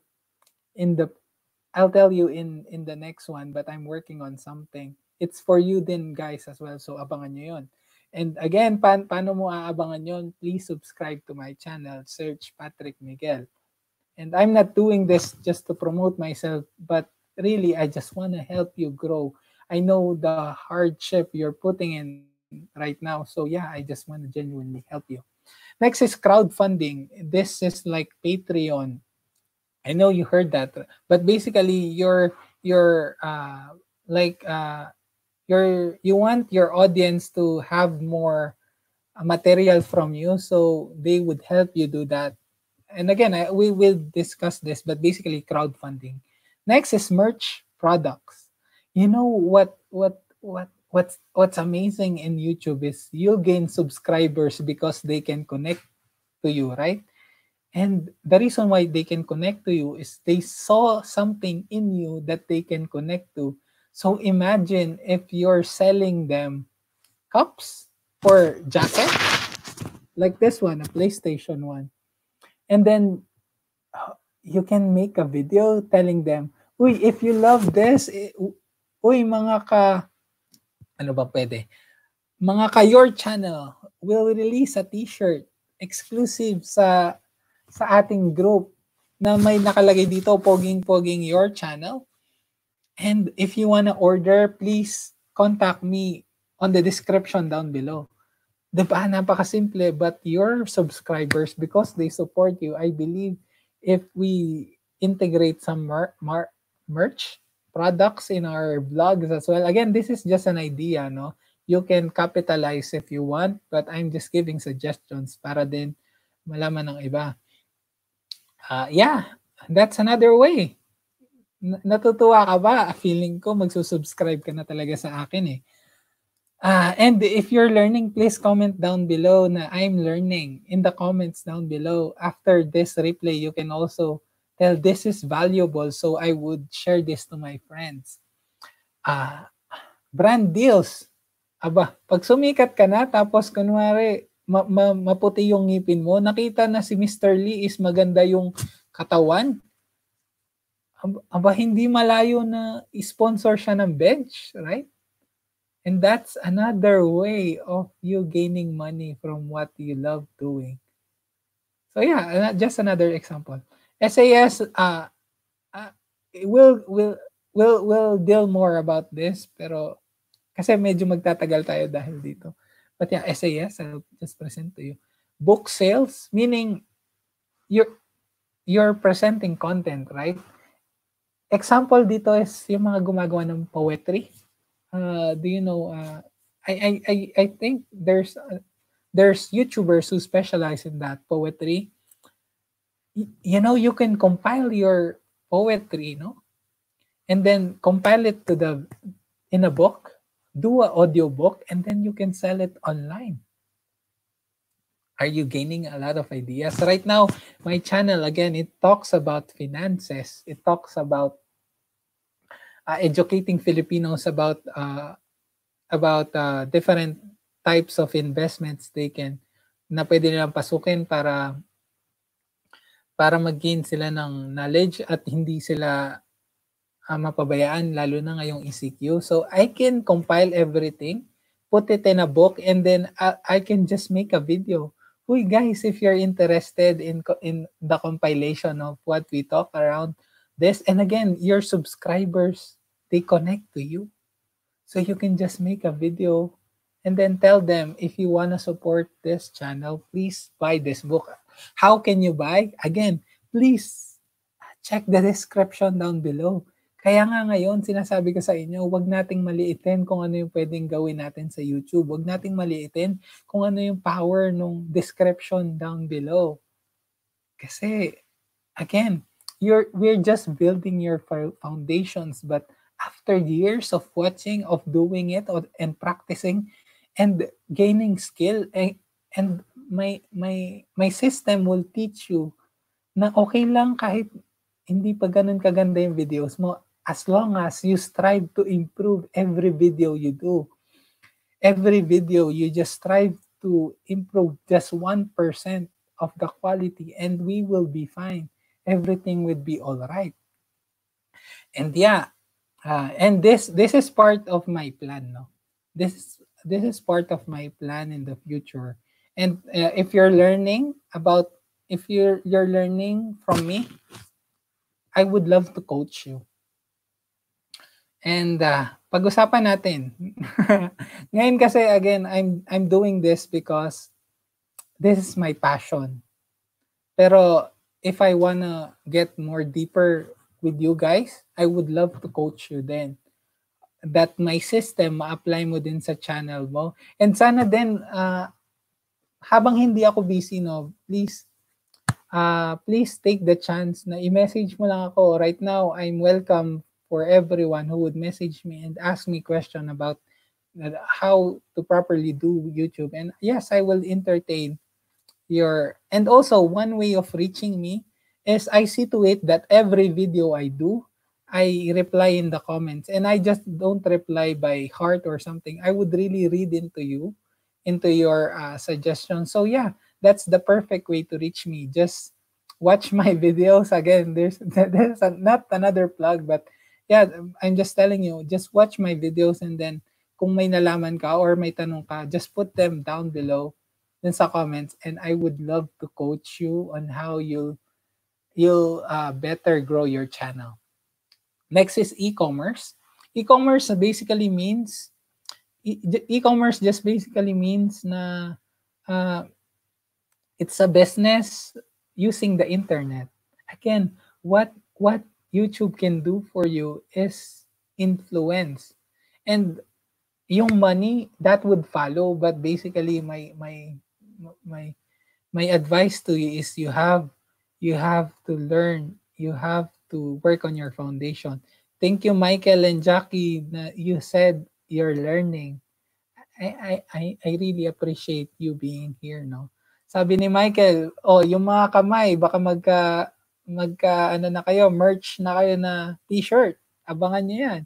in the I'll tell you in in the next one, but I'm working on something. It's for you then guys as well, so abangan nyo yun. And again, pa paano mo aabangan yun? Please subscribe to my channel, search Patrick Miguel. And I'm not doing this just to promote myself, but really, I just want to help you grow. I know the hardship you're putting in right now. So yeah, I just want to genuinely help you. Next is crowdfunding. This is like Patreon. I know you heard that, but basically you're you're uh, like uh, you're you want your audience to have more material from you, so they would help you do that. And again, I, we will discuss this, but basically crowdfunding. Next is merch products. You know what what what what's what's amazing in YouTube is you'll gain subscribers because they can connect to you, right? And the reason why they can connect to you is they saw something in you that they can connect to. So imagine if you're selling them cups or jackets, like this one, a PlayStation one. And then uh, you can make a video telling them, uy, if you love this, eh, uy, mga ka, ano ba pwede? Mga ka your channel will release a t-shirt exclusive sa sa ating group na may nakalagay dito, poging-poging your channel. And if you wanna order, please contact me on the description down below. Diba? Napakasimple, but your subscribers, because they support you, I believe if we integrate some mer mer merch products in our vlogs as well. Again, this is just an idea, no? You can capitalize if you want, but I'm just giving suggestions para din malaman ng iba. Uh, yeah, that's another way. N natutuwa ka ba? Feeling ko magsusubscribe ka na talaga sa akin eh. Uh, and if you're learning, please comment down below na I'm learning in the comments down below. After this replay, you can also tell this is valuable, so I would share this to my friends. Uh, brand deals. Aba, pag sumikat ka na, tapos kunwari, ma ma maputi yung ngipin mo, nakita na si Mister Lee is maganda yung katawan, aba, hindi malayo na sponsor siya ng bench, right? And that's another way of you gaining money from what you love doing. So yeah, just another example. S A S, uh, uh, we'll, we'll, we'll, we'll deal more about this, pero kasi medyo magtatagal tayo dahil dito. But yeah, S A S, I'll just present to you. Book sales, meaning you're, you're presenting content, right? Example dito is yung mga gumagawa ng poetry. Uh, do you know, uh, I, I, I, I think there's, uh, there's YouTubers who specialize in that, poetry. Y you know, you can compile your poetry, no? And then compile it to the, in a book, do an audiobook and then you can sell it online. Are you gaining a lot of ideas? Right now, my channel, again, it talks about finances. It talks about uh, educating Filipinos about uh, about uh, different types of investments they can na pwede nilang pasukin para para mag-gain sila ng knowledge at hindi sila uh, mapabayaan, lalo na ngayong E C Q. So I can compile everything, put it in a book, and then I, I can just make a video. Uy guys, if you're interested in in the compilation of what we talk around this, and again, your subscribers, they connect to you. So you can just make a video and then tell them, if you want to support this channel, please buy this book. How can you buy? Again, please check the description down below. Kaya nga ngayon, sinasabi ko sa inyo, huwag nating maliitin kung ano yung pwedeng gawin natin sa YouTube. Huwag nating maliitin kung ano yung power ng description down below. Kasi, again, you're we're just building your foundations, but after years of watching, of doing it, and practicing, and gaining skill, and, and my, my, my system will teach you na okay lang kahit hindi pa ganun kaganda yung videos mo, as long as you strive to improve every video you do. Every video, you just strive to improve just one percent of the quality and we will be fine. Everything will be all right. And yeah, uh, and this this is part of my plan, no? This this is part of my plan in the future. And uh, if you're learning about, if you're you're learning from me, I would love to coach you. And uh, pag-usapan natin. Ngayon kasi, again, I'm I'm doing this because this is my passion. Pero if I wanna get more deeper with you guys, I would love to coach you then. That my system, ma-apply mo din sa channel mo. And sana din, uh, habang hindi ako busy, no, please, uh, please take the chance na i-message mo lang ako. Right now, I'm welcome for everyone who would message me and ask me question about how to properly do YouTube. And yes, I will entertain your, and also one way of reaching me is I see to it that every video I do, I reply in the comments, and I just don't reply by heart or something. I would really read into you, into your uh, suggestions. So yeah, that's the perfect way to reach me. Just watch my videos. Again, there's there's a, not another plug, but yeah, I'm just telling you, just watch my videos, and then kung may nalaman ka or may tanong ka, just put them down below in sa comments, and I would love to coach you on how you'll you'll uh, better grow your channel. Next is e-commerce. E-commerce basically means e-commerce just basically means na uh, it's a business using the internet. Again, what what YouTube can do for you is influence, and yung money that would follow. But basically, my my my my advice to you is you have you have to learn. You have to work on your foundation. Thank you, Michael and Jackie. Na you said you're learning. I I I I really appreciate you being here. No, sabi ni Michael, oh, yung mga kamay, baka magka magka ano na kayo, merch na kayo na t-shirt. Abangan niyo yan.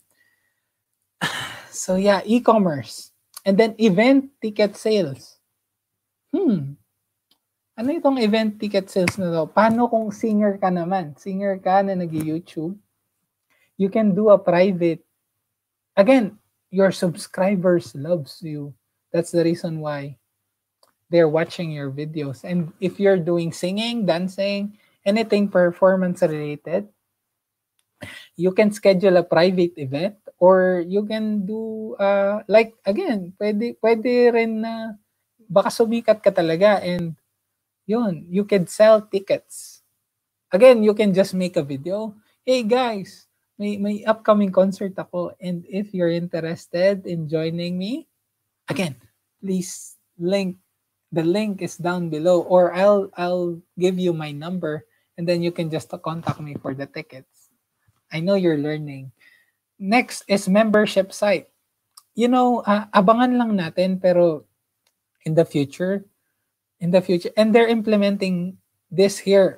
So yeah, e-commerce. And then event ticket sales. Hmm. Ano itong event ticket sales na to? Paano kung singer ka naman? Singer ka na nag-YouTube. You can do a private. Again, your subscribers loves you. That's the reason why they're watching your videos. And if you're doing singing, dancing, anything performance related, you can schedule a private event, or you can do uh, like, again, pwede, pwede rin na baka sumikat ka talaga, and yun, you can sell tickets. Again, you can just make a video. Hey guys, may, may upcoming concert ako, and if you're interested in joining me, again, please link, the link is down below, or I'll I'll give you my number, and then you can just contact me for the tickets. I know you're learning. Next is membership site. you know, uh, abangan lang natin, pero in the future, in the future, and they're implementing this here,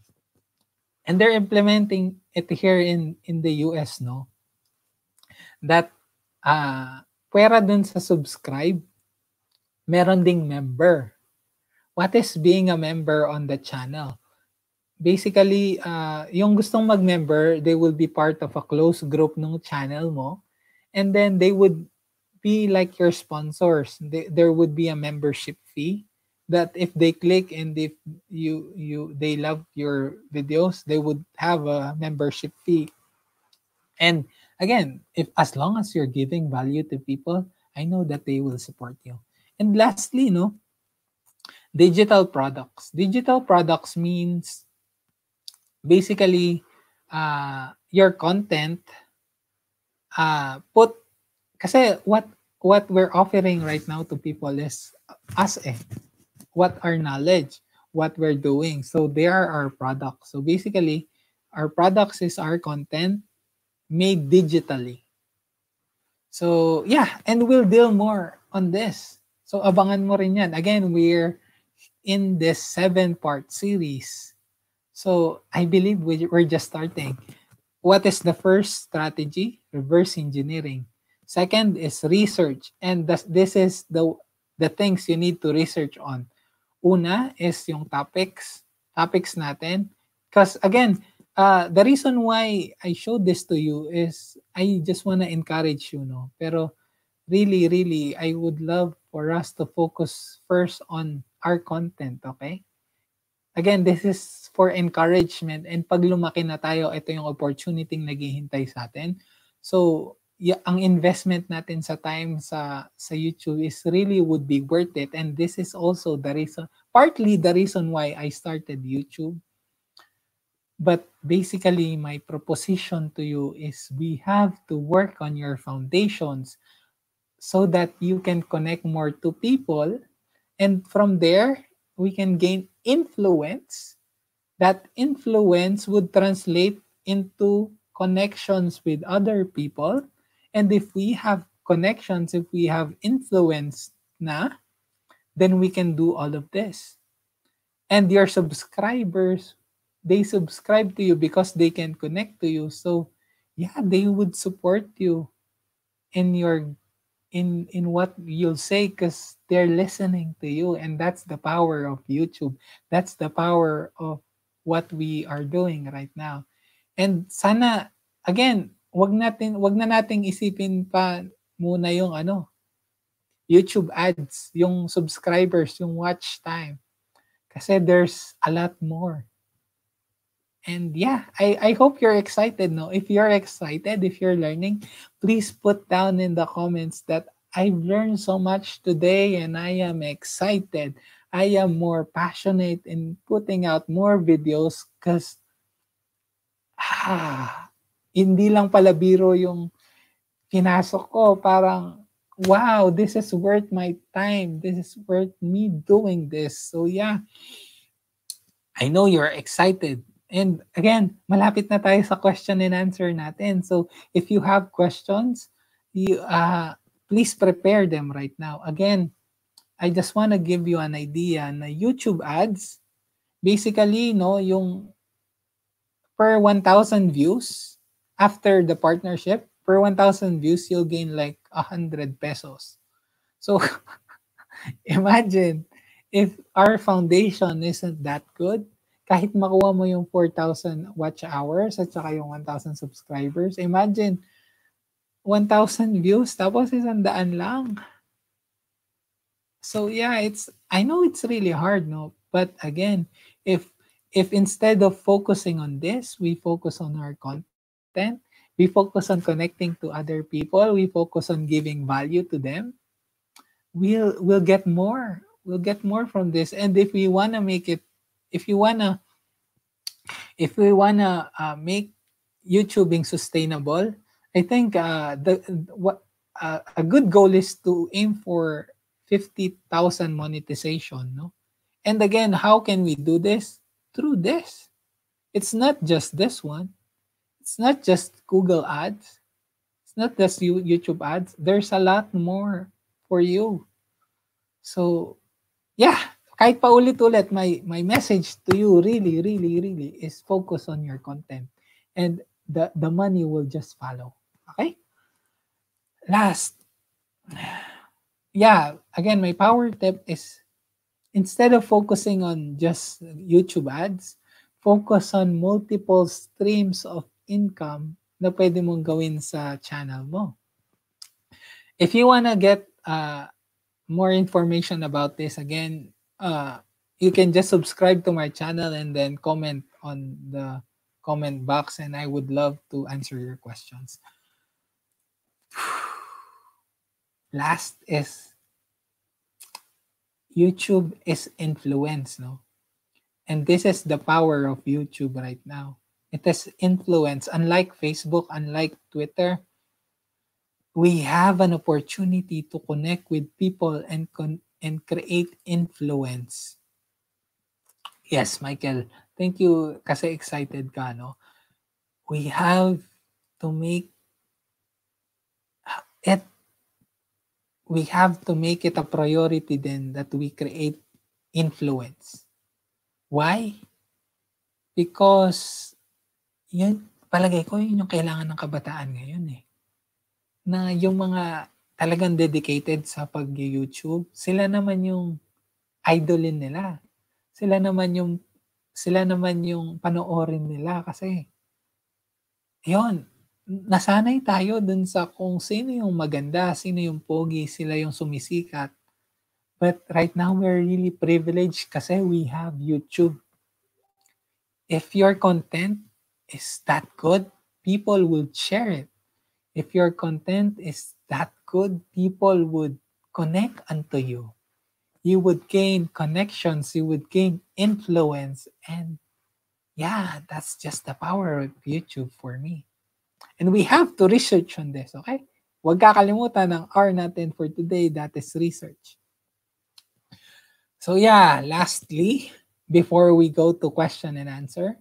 and they're implementing it here in in the U S, no? That uh, pwera dun sa subscribe, meron ding member. What is being a member on the channel? Basically, uh, yung gustong mag-member, they will be part of a close group ng channel mo. And then they would be like your sponsors. They, there would be a membership fee that if they click and if you you they love your videos, they would have a membership fee. And again, if as long as you're giving value to people, I know that they will support you. And lastly, no, digital products. Digital products means basically uh, your content uh, put, kasi what what we're offering right now to people is us eh, what our knowledge, what we're doing. So they are our products. So basically, our products is our content made digitally. So yeah, and we'll deal more on this. So abangan mo rin yan. Again, we're in this seven-part series. So I believe we, we're just starting. What is the first strategy? Reverse engineering. Second is research. And this, this is the, the things you need to research on. Una is yung topics. Topics natin. Because again, uh, the reason why I showed this to you is I just want to encourage you, no? Pero really, really, I would love for us to focus first on our content, okay? Again, this is for encouragement, and pag lumaki na tayo, ito yung opportunity naghihintay sa atin. So, yeah, ang investment natin sa time sa sa YouTube is really would be worth it, and this is also the reason, partly the reason why I started YouTube. But basically, my proposition to you is we have to work on your foundations so that you can connect more to people, and from there, we can gain influence. That influence would translate into connections with other people. And if we have connections, if we have influence na, then we can do all of this. And your subscribers, they subscribe to you because they can connect to you. So yeah, they would support you in your in in what you'll say because they're listening to you, and that's the power of YouTube. That's the power of what we are doing right now. And sana again, wag natin wag na nating isipin pa muna yung ano, YouTube ads, yung subscribers, yung watch time. Kasi there's a lot more. And yeah, I, I hope you're excited, no? If you're excited, if you're learning, please put down in the comments that I've learned so much today and I am excited. I am more passionate in putting out more videos because ah, hindi lang pala biro yung pinasok ko. Parang, wow, this is worth my time. This is worth me doing this. So yeah, I know you're excited. And again, malapit na tayo sa question and answer natin. So if you have questions, you uh, please prepare them right now. Again, I just want to give you an idea na YouTube ads, basically, no, yung per one thousand views, after the partnership, per one thousand views, you'll gain like one hundred pesos. So imagine, if our foundation isn't that good, kahit makuha mo yung four thousand watch hours at saka yung one thousand subscribers, imagine, one thousand views, tapos isang daan lang. So yeah, it's, I know it's really hard, no? But again, if if instead of focusing on this, we focus on our content, we focus on connecting to other people, we focus on giving value to them, we'll we'll get more. We'll get more from this. And if we wanna make it, if you wanna, if we wanna uh, make YouTubing sustainable, I think uh, the what uh, a good goal is to aim for fifty thousand monetization, no? And again, how can we do this? Through this. It's not just this one. It's not just Google Ads. not just you YouTube ads. There's a lot more for you. So, yeah, kahit paulit-ulit, my, my message to you really, really, really is focus on your content. And the, the money will just follow. Okay? Last. Yeah, again, my power tip is instead of focusing on just YouTube ads, focus on multiple streams of income na pwede mong gawin sa channel mo. If you wanna get uh, more information about this, again, uh, you can just subscribe to my channel and then comment on the comment box, and I would love to answer your questions. Last is YouTube is influence, no? And this is the power of YouTube right now. It has influence. Unlike Facebook, unlike Twitter, we have an opportunity to connect with people and con- and create influence. Yes, Michael, thank you kasi excited ka, no? We have to make it we have to make it a priority then that we create influence. Why? Because yun, palagay ko yun yung kailangan ng kabataan ngayon eh. Na yung mga talagang dedicated sa pag-YouTube, sila naman yung idolin nila. Sila naman yung sila naman yung panoorin nila kasi yun, nasanay tayo dun sa kung sino yung maganda, sino yung pogi, sila yung sumisikat. But right now, we're really privileged kasi we have YouTube. If your content is that good, people will share it. If your content is that good, people would connect unto you. You would gain connections, you would gain influence, and yeah, that's just the power of YouTube for me. And we have to research on this, okay? Huwag kakalimutan ng R natin for today, that is research. So yeah, lastly, before we go to question and answer,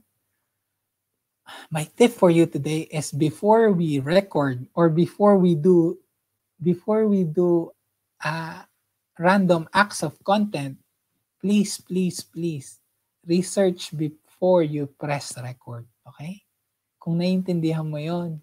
my tip for you today is before we record or before we do before we do uh, random acts of content, please, please, please research before you press record, okay? Kung naiintindihan mo yon,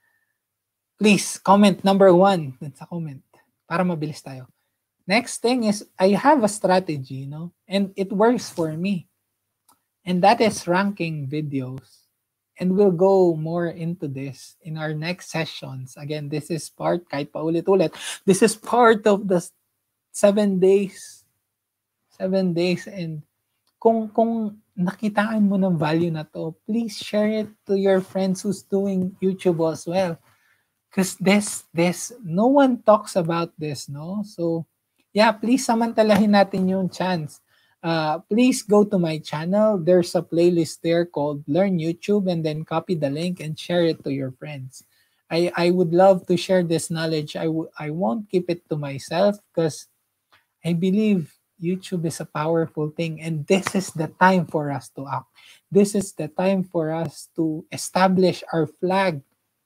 please comment number one dun sa comment para mabilis tayo. Next thing is I have a strategy, you know, and it works for me. And that is ranking videos. And we'll go more into this in our next sessions. Again, this is part, kahit paulit-ulit, this is part of the seven days. Seven days. And kung, kung nakitaan mo ng value na to, please share it to your friends who's doing YouTube as well. Because this, this, no one talks about this, no? So, yeah, please samantalahin natin yung chance. Uh, please go to my channel. There's a playlist there called Learn YouTube, and then copy the link and share it to your friends. I, I would love to share this knowledge. I, w- I won't keep it to myself because I believe YouTube is a powerful thing, and this is the time for us to act. This is the time for us to establish our flag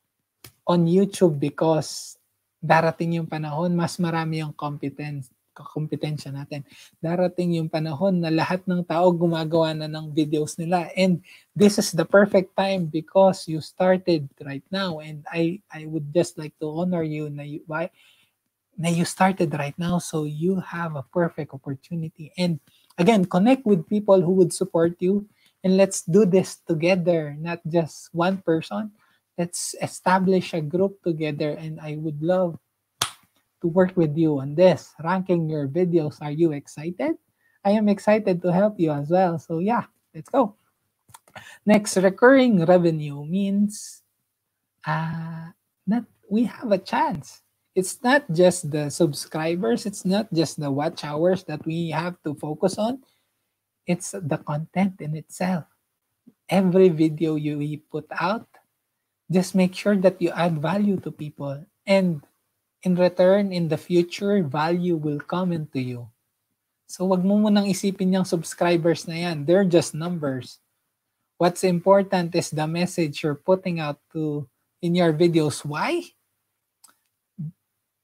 on YouTube because darating yung panahon, mas marami yung competence, kompetensya natin. Darating yung panahon na lahat ng tao gumagawa na ng videos nila, and this is the perfect time because you started right now, and I I would just like to honor you na you, why, na you started right now, so you have a perfect opportunity. And again, connect with people who would support you, and let's do this together, not just one person. Let's establish a group together, and I would love to work with you on this, ranking your videos. Are you excited? I am excited to help you as well. So yeah, let's go. Next, recurring revenue means uh, that we have a chance. It's not just the subscribers, it's not just the watch hours that we have to focus on. It's the content in itself. Every video you put out, just make sure that you add value to people. And in return, in the future, value will come into you. So wag mo munang isipin yung subscribers na yan. They're just numbers. What's important is the message you're putting out to in your videos. Why?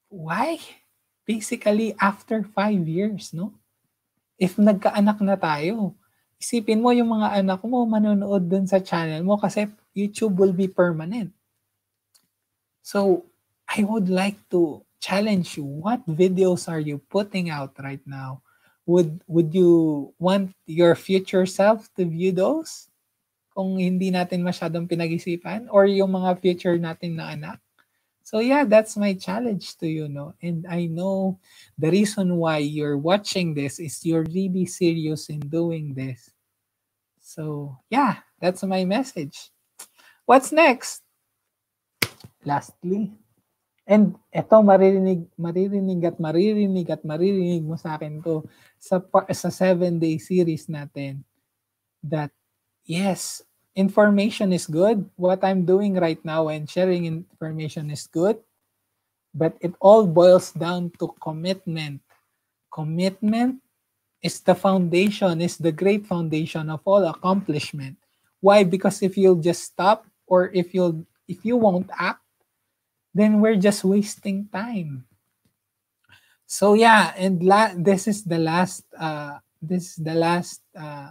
Why? Basically, after five years, no? If nagkaanak na tayo, isipin mo yung mga anak mo manonood dun sa channel mo kasi YouTube will be permanent. So, I would like to challenge you. What videos are you putting out right now? Would would you want your future self to view those? Kung hindi natin masyadong pinag-isipan, or yung mga future natin na anak. So yeah, that's my challenge to you, no? And I know the reason why you're watching this is you're really serious in doing this. So yeah, that's my message. What's next? Lastly, and eto maririnig, maririnig at maririnig at maririnig mo sa akin to sa, sa seven-day series natin, that yes, information is good. What I'm doing right now and sharing information is good. But it all boils down to commitment. Commitment is the foundation, is the great foundation of all accomplishment. Why? Because if you'll just stop, or if you'll if you won't act, then we're just wasting time. So yeah, and la- this is the last uh, this is the last uh,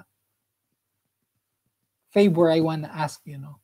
favor I want to ask, you know.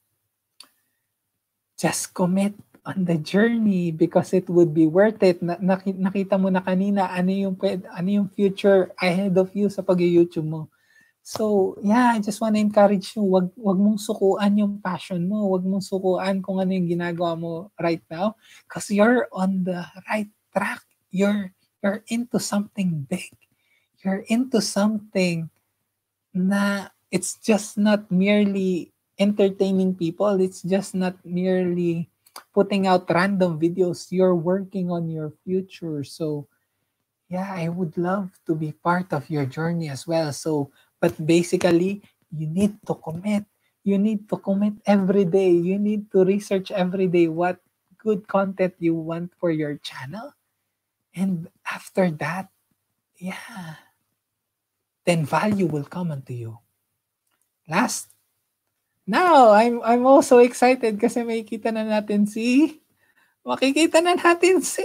Just commit on the journey because it would be worth it. Na, nakita mo na kanina ano yung ano yung future ahead of you sa pag-YouTube mo. So, yeah, I just want to encourage you, wag wag mong sukuan yung passion mo, wag mong sukuan kung ano yung ginagawa mo right now, because you're on the right track. You're you're into something big. You're into something na it's just not merely entertaining people. It's just not merely putting out random videos. You're working on your future. So, yeah, I would love to be part of your journey as well. So, but basically, you need to commit. You need to commit every day. You need to research every day what good content you want for your channel. And after that, yeah, then value will come unto you. Last, now, I'm I'm also excited kasi makikita na natin si, makikita na natin si,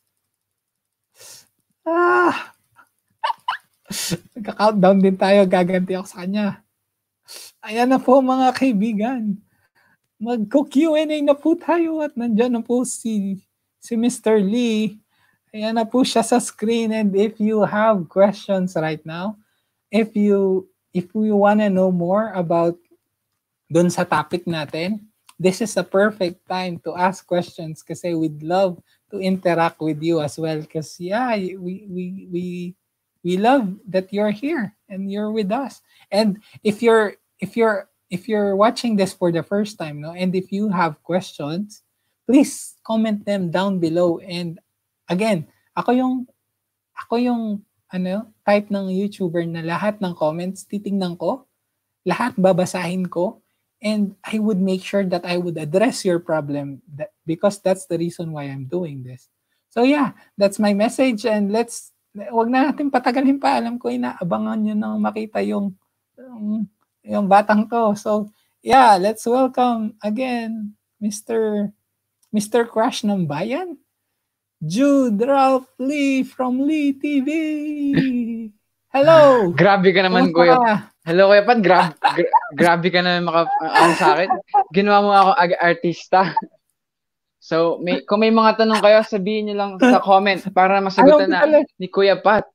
ah, nagka-countdown din tayo, gaganti ako sa kanya. Ayan na po mga kaibigan. Magko-Q and A na po tayo at nandyan na po si, si Mister Lee. Ayan na po siya sa screen, and if you have questions right now, if you if you want to know more about dun sa topic natin, this is a perfect time to ask questions kasi we'd love to interact with you as well, because yeah, we we we we love that you're here and you're with us. And if you're if you're if you're watching this for the first time, no, and if you have questions, please comment them down below. And again, ako yung ako yung ano, type ng YouTuber na lahat ng comments titingnan ko, lahat babasahin ko, and I would make sure that I would address your problem, that, because that's the reason why I'm doing this. So yeah, that's my message, and let's wag na natin patagalin pa. Alam ko inaabangan nyo nang makita yung, yung yung batang to. So yeah, let's welcome again Mister Mister Crush ng Bayan, Jude Ralph Lee from Lee T V. Hello. Grabe ka naman, Kuya. Hello, Kuya Pat. Grab, gra- grabe ka naman maka ano sa akin. Ginawa mo ako artista. So, may, kung may mga tanong kayo, sabihin niyo lang sa comment para masagutan na ni Kuya Pat.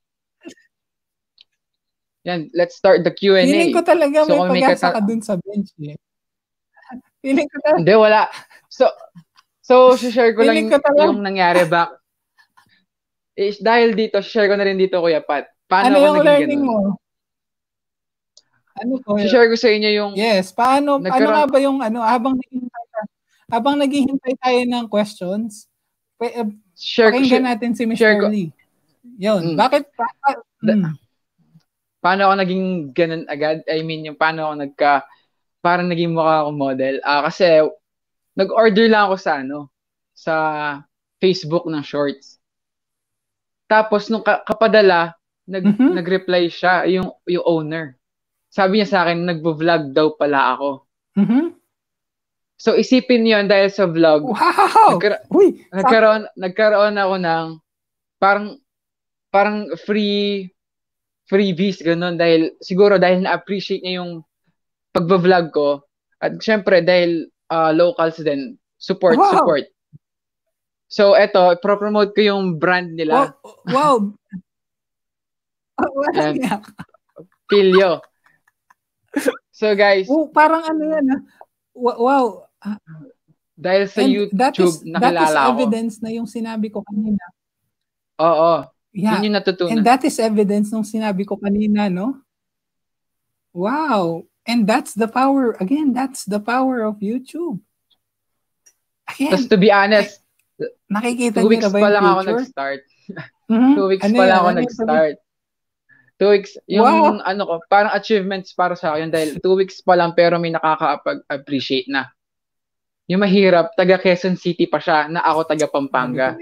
Yan, let's start the Q and A. Feeling ko talaga so, may pag-asa ka dun sa bench. Eh. Feeling ko talaga. Hindi, wala. So, so, share ko lang yung nangyari back. Eh, dahil dito, share ko na rin dito, Kuya Pat. Paano ano yung learning ganun? Mo? Ano ko? Share ko sa inyo yung... Yes, paano, nagkaroon... ano nga ba yung, ano, habang naghihintay, habang naghihintay tayo ng questions, share, pakinggan share, natin si Mister Lee. Yun, mm. bakit, pa, mm. paano ako naging ganun agad? I mean, yung paano ako nagka, parang naging mukha akong model. Ah, kasi, nag-order lang ako sa, ano, sa Facebook ng shorts. Tapos, nung ka- kapadala, nag, mm-hmm. nag-reply siya, yung, yung owner. Sabi niya sa akin, nagbo-vlog daw pala ako. Mm-hmm. So isipin yon dahil sa vlog. Wow! Nagkara- Uy, nagkaroon, nagkaroon ako ng parang parang free freebies ganun dahil siguro dahil na-appreciate niya yung pagba-vlog ko at syempre dahil uh, locals din support wow! support. So eto, pro-promote ko yung brand nila. Wow! Wow! Yan. Pilyo. So guys, oh, parang ano yan ha? Wow. Dahil sa And YouTube, that is, nakilala that is ko. evidence na yung sinabi ko kanina. Oo. Yeah. Yun yung natutunan. And that is evidence nung sinabi ko kanina, no? Wow. And that's the power, again, that's the power of YouTube. Again, Tapos to be honest, nakikita two niyo weeks na ba pa yung lang ako future? nag-start. Mm-hmm. two weeks ano pa yan? lang ako Ano nag-start. Two weeks, yung wow. ano ko, parang achievements para sa akin dahil two weeks pa lang pero may nakaka-appreciate na. Yung mahirap, taga Quezon City pa siya, na ako taga Pampanga.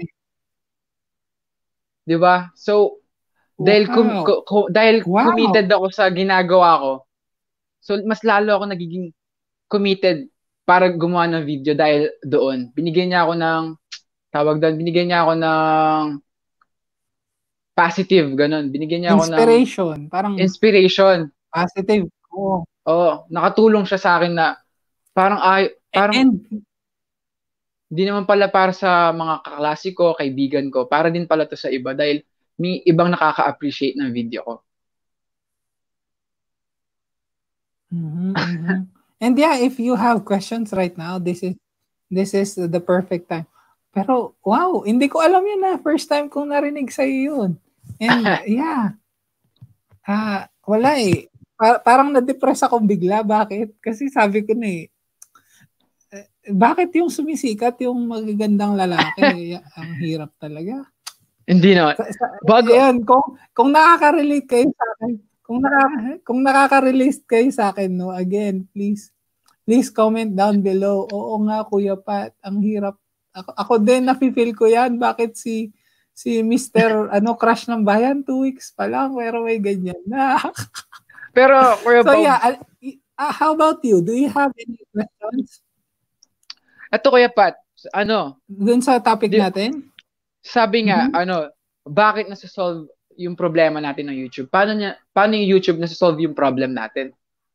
Di ba? So, dahil, wow. kum, ku, ku, dahil wow. committed ako sa ginagawa ko, so mas lalo ako nagiging committed para gumawa ng video dahil doon. Binigyan niya ako ng, tawag doon, binigyan niya ako ng positive, ganun. Binigyan niya inspiration, ako ng parang inspiration. Positive. Oo. Oo, nakatulong siya sa akin na parang ay parang and di naman pala para sa mga kaklase ko, kaibigan ko, para din pala to sa iba dahil may ibang nakaka-appreciate ng video ko. Mm-hmm, mm-hmm. And yeah, if you have questions right now, this is this is the perfect time. Pero wow, hindi ko alam yun na first time kong narinig sa iyo yun. And yeah. Ah, wala eh. Pa- parang na-depress ako bigla. Bakit? Kasi sabi ko na eh, bakit yung sumisikat yung magagandang lalaki? Ang hirap talaga. Hindi naman. Bago. Ayan, kung, kung nakaka-relate kayo sa akin, kung, nakaka, kung nakaka-relate kayo sa akin, no, again, please, please comment down below. Oo nga, Kuya Pat, ang hirap. Ako, ako din, nafe-feel ko yan. Bakit si si Mister ano, crush ng bayan, two weeks pa lang, pero may ganyan na. Pero, Kuya so Bob, yeah, uh, how about you? Do you have any questions? Ito, Kuya Pat, ano? Dun sa topic di, natin? Sabi nga, mm-hmm. ano, bakit nasa-solve yung problema natin ng YouTube? Paano niya, paano yung YouTube nasa-solve yung problem natin?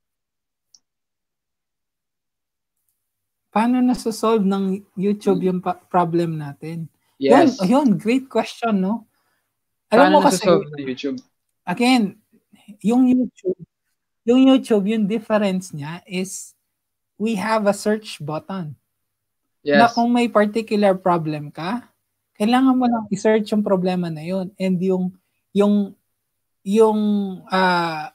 Paano nasa-solve ng YouTube yung pa- problem natin? Yes. Yun, yun, great question, no? Alam paano mo kasi, nasa-solve ng YouTube? Again, yung YouTube, yung YouTube, yung difference niya is we have a search button. Yes. Na kung may particular problem ka, kailangan mo lang i-search yung problema na yun. And yung, yung, yung, uh,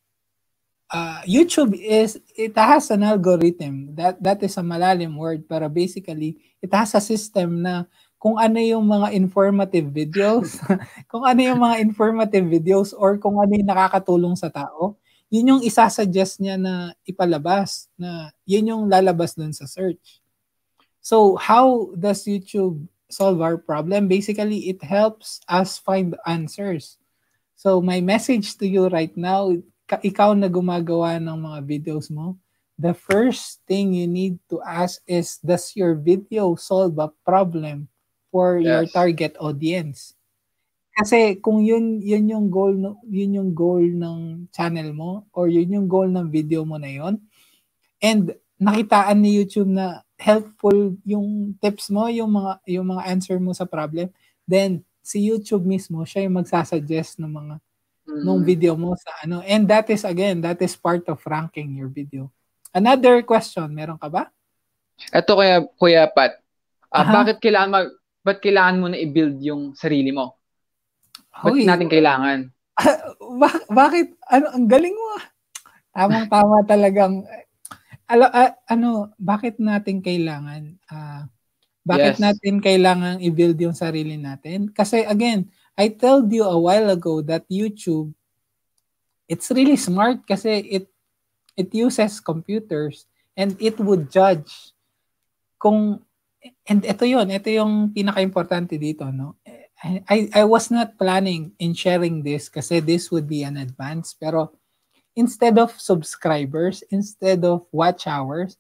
uh, YouTube is, it has an algorithm. That, that is a malalim word, pero basically, it has a system na kung ano yung mga informative videos, kung ano yung mga informative videos or kung ano yung nakakatulong sa tao, yun yung isasuggest niya na ipalabas, na yun yung lalabas dun sa search. So, how does YouTube solve our problem? Basically, it helps us find answers. So, my message to you right now, ikaw na gumagawa ng mga videos mo, the first thing you need to ask is, does your video solve a problem for yes. your target audience? Kasi kung yun yun yung goal yun yung goal ng channel mo or yun yung goal ng video mo na yun, and nakitaan ni YouTube na helpful yung tips mo, yung mga yung mga answer mo sa problem, then si YouTube mismo siya yung magsasuggest ng mga mm. nung video mo sa ano, and that is again that is part of ranking your video. Another question, meron ka ba? Ito kaya Kuya Pat, uh, bakit kailangan mag ba't kailangan mo na i-build yung sarili mo? Ba't Hoy, natin kailangan? Bak- bakit? Ano, ang galing mo. Tamang-tama talagang. Alo, uh, ano, bakit natin kailangan? Uh, bakit yes. natin kailangan i-build yung sarili natin? Kasi again, I told you a while ago that YouTube, it's really smart kasi it it uses computers and it would judge kung, and ito yun, ito yung pinaka-importante dito, no? I, I was not planning in sharing this kasi this would be an advance, pero instead of subscribers, instead of watch hours,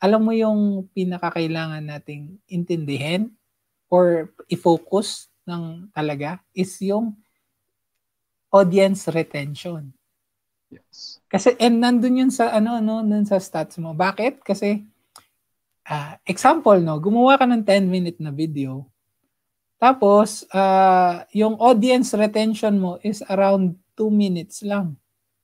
alam mo yung pinakakailangan nating intindihin or i-focus ng talaga is yung audience retention. Yes. Kasi and nandun yun sa ano ano nun sa stats mo. Bakit? Kasi uh, example no, gumawa ka ng ten minute na video. Tapos uh, yung audience retention mo is around two minutes lang.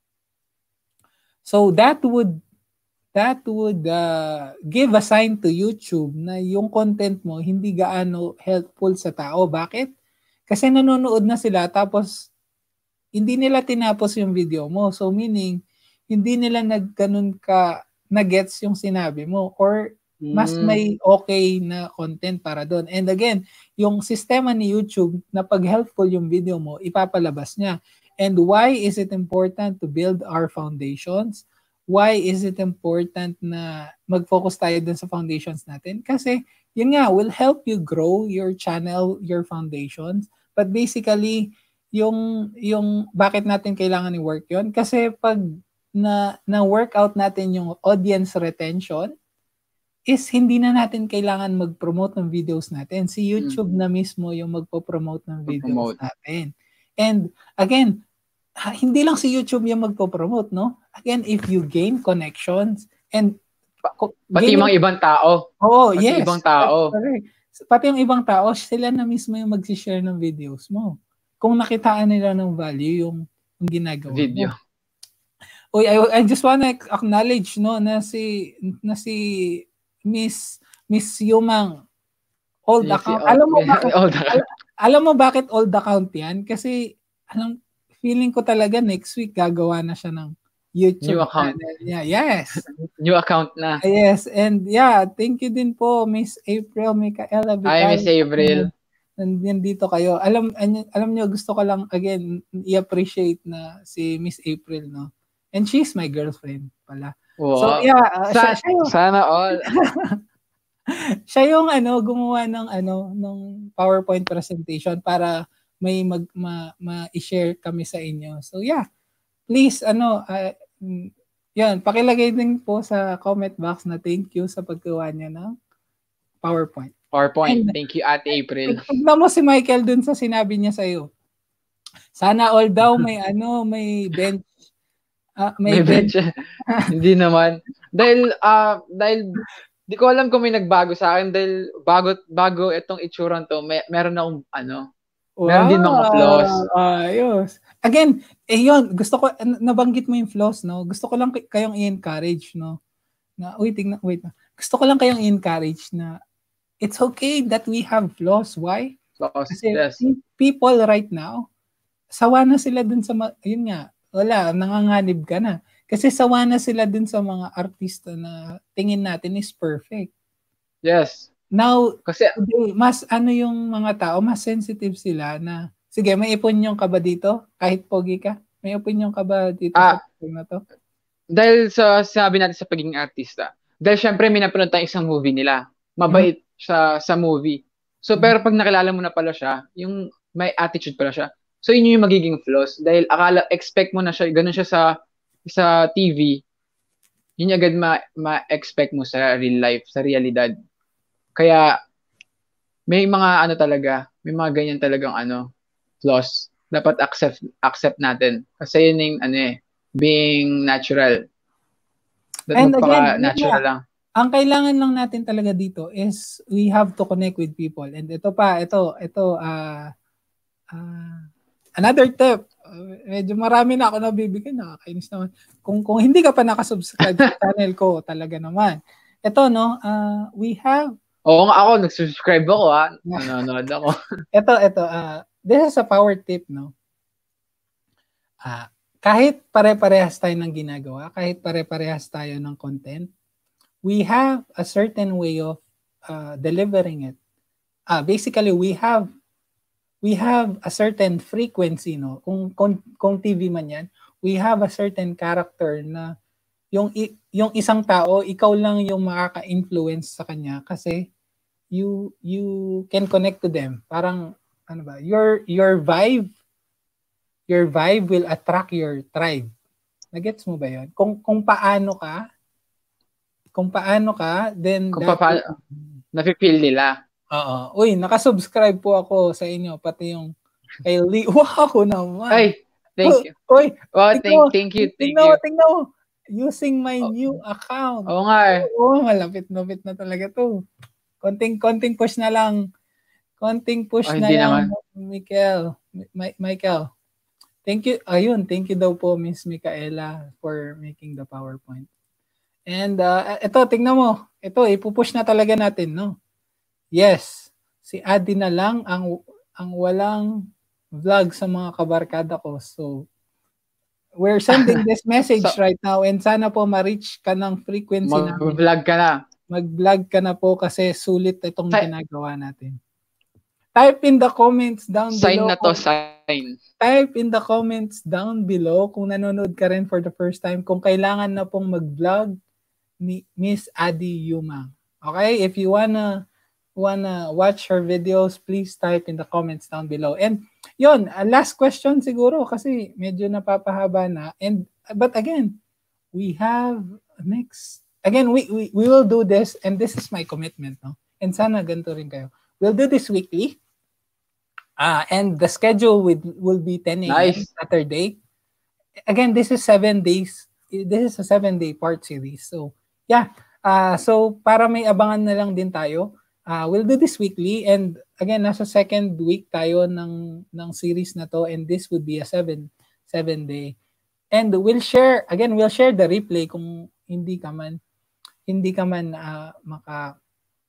So that would that would uh, give a sign to YouTube na yung content mo hindi gaano helpful sa tao. Bakit? Kasi nanonood na sila tapos hindi nila tinapos yung video mo. So meaning, hindi nila nagganun ka na-gets yung sinabi mo or mas may okay na content para doon. And again, yung sistema ni YouTube na pag helpful yung video mo, ipapalabas niya. And why is it important to build our foundations? Why is it important na mag-focus tayo dun sa foundations natin? Kasi yun nga, will help you grow your channel, your foundations. But basically, yung yung bakit natin kailangan i-work yun? Kasi pag na, na workout natin yung audience retention, is hindi na natin kailangan mag-promote ng videos natin. Si YouTube mm-hmm. na mismo yung magpo-promote ng videos Promote. natin. And again, hindi lang si YouTube yung magpo-promote, no? Again, if you gain connections and pati yung mga ibang tao. Oh, pati yes. ibang tao. Pati yung ibang tao, sila na mismo yung mag-share ng videos mo. Kung nakitaan nila ng value yung, yung ginagawa video. mo. Uy, I, I just wanna acknowledge no na si na si Miss Miss Yumang old yes, account. Si, alam mo bakit, old al, alam mo bakit old account 'yan? Kasi alam feeling ko talaga next week gagawa na siya ng YouTube new account. Channel. Yeah, yes. New account na. Yes, and yeah, thank you din po Miss April Micaela Vital. Hi Miss April. Nandito kayo. Alam alam niyo gusto ko lang again i-appreciate na si Miss April, no. And she's my girlfriend pala. Wow. So yeah, uh, Sa- siya, siya yung, sana all. siya yung ano gumawa ng ano ng PowerPoint presentation para may mag ma, ma-share kami sa inyo. So yeah. Please ano uh, yan, pakilagay din po sa comment box na thank you sa paggawa niya ng PowerPoint. PowerPoint. And, thank you, Ate April. Tignan mo si Michael dun sa sinabi niya sa iyo. Sana all daw may ano, may bench. Uh, may, may bench. bench. Hindi naman. Dahil uh, dahil di ko alam kung may nagbago sa akin dahil bago bago itong itsurang to, may meron akong ano, wow. Meron din mga flaws. Ayos. Again, eh yun, gusto ko nabanggit mo yung flaws, no? Gusto ko lang kayong i-encourage, no? Na wait, tingnan, wait. Gusto ko lang kayong i-encourage na it's okay that we have flaws. Why? Flaws, kasi yes. People right now, sawa na sila dun sa, yun nga, wala, nanganganib ka na. Kasi sawa na sila dun sa mga artista na tingin natin is perfect. Yes. Now, kasi today, mas ano yung mga tao, mas sensitive sila na, sige, may opinion ka ba dito? Kahit pogi ka? May opinion ka ba dito ah, sa na to? Dahil sa sabi natin sa pagiging artista, dahil syempre may napanood tayong isang movie nila. Mabait mm-hmm. siya sa movie. So, mm-hmm. pero pag nakilala mo na pala siya, yung may attitude pala siya. So, yun yung magiging flaws. Dahil akala, expect mo na siya, ganun siya sa sa T V, yun agad ma, ma-expect mo sa real life, sa realidad. Kaya, may mga ano talaga, may mga ganyan talagang ano, flaws. Dapat accept accept natin. Kasi yun yung ano eh, being natural. And again, natural lang. Ang kailangan lang natin talaga dito is we have to connect with people. And ito pa, ito, ito, uh, uh, another tip. Uh, medyo marami na ako nabibigyan, nakakainis naman. Kung kung hindi ka pa nakasubscribe sa channel ko, talaga naman. Ito, no, uh, we have... Oo nga ako, nag-subscribe ako, ha. Nanonood ako. ito, ito, uh, this is a power tip, no. Uh, kahit pare-parehas tayo ng ginagawa, kahit pare-parehas tayo ng content, we have a certain way of uh, delivering it. Uh, basically, we have we have a certain frequency, no? Kung, kung, kung T V man yan, we have a certain character na yung, yung isang tao, ikaw lang yung makaka-influence sa kanya kasi you you can connect to them. Parang, ano ba, your, your vibe, your vibe will attract your tribe. Nagets mo ba yun? Kung, kung paano ka, kung paano ka, then Kung that paano, nafe-feel nila. Oo. Uy, nakasubscribe po ako sa inyo, pati yung kay Lee. Wow naman. Ay, thank you. Uy, Oh, tingnan thank, mo, thank you, thank tingnan mo, you. tingnan mo. Using my Oh, new account. Oo nga eh. Oo, malapit-lapit na talaga to. Konting, konting push na lang. Konting push Oh, na hindi lang, naman. Michael. Mi- Michael. Thank you. Ayun, thank you daw po, Miss Micaela, for making the PowerPoint. And uh, ito, tingnan mo. Ito, ipupush na talaga natin, no? Yes. Si Adi na lang ang ang walang vlog sa mga kabarkada ko. So, we're sending this message So, right now and sana po ma-reach ka ng frequency namin. mag-vlog ka na. Mag-vlog ka na po kasi sulit itong Sa- ginagawa natin. Type in the comments down sign below. na to, sign. Type in the comments down below kung nanonood ka rin for the first time, kung kailangan na pong mag-vlog ni Miss Adi Yumang. Okay? If you wanna wanna watch her videos, please type in the comments down below. And yon, uh, last question siguro kasi medyo napapahaba na. And but again, we have next again we we, we will do this, and this is my commitment, no? And sana ganito rin kayo. We'll do this weekly. Uh, and the schedule will, will be ten a.m. Nice. Saturday. Again, this is seven days. This is a seven-day part series. So, yeah. Uh, so, para may abangan na lang din tayo, uh, we'll do this weekly. And again, nasa second week tayo ng, ng series na to. And this would be a seven, seven day. And we'll share, again, we'll share the replay kung hindi ka man, hindi ka man uh, maka,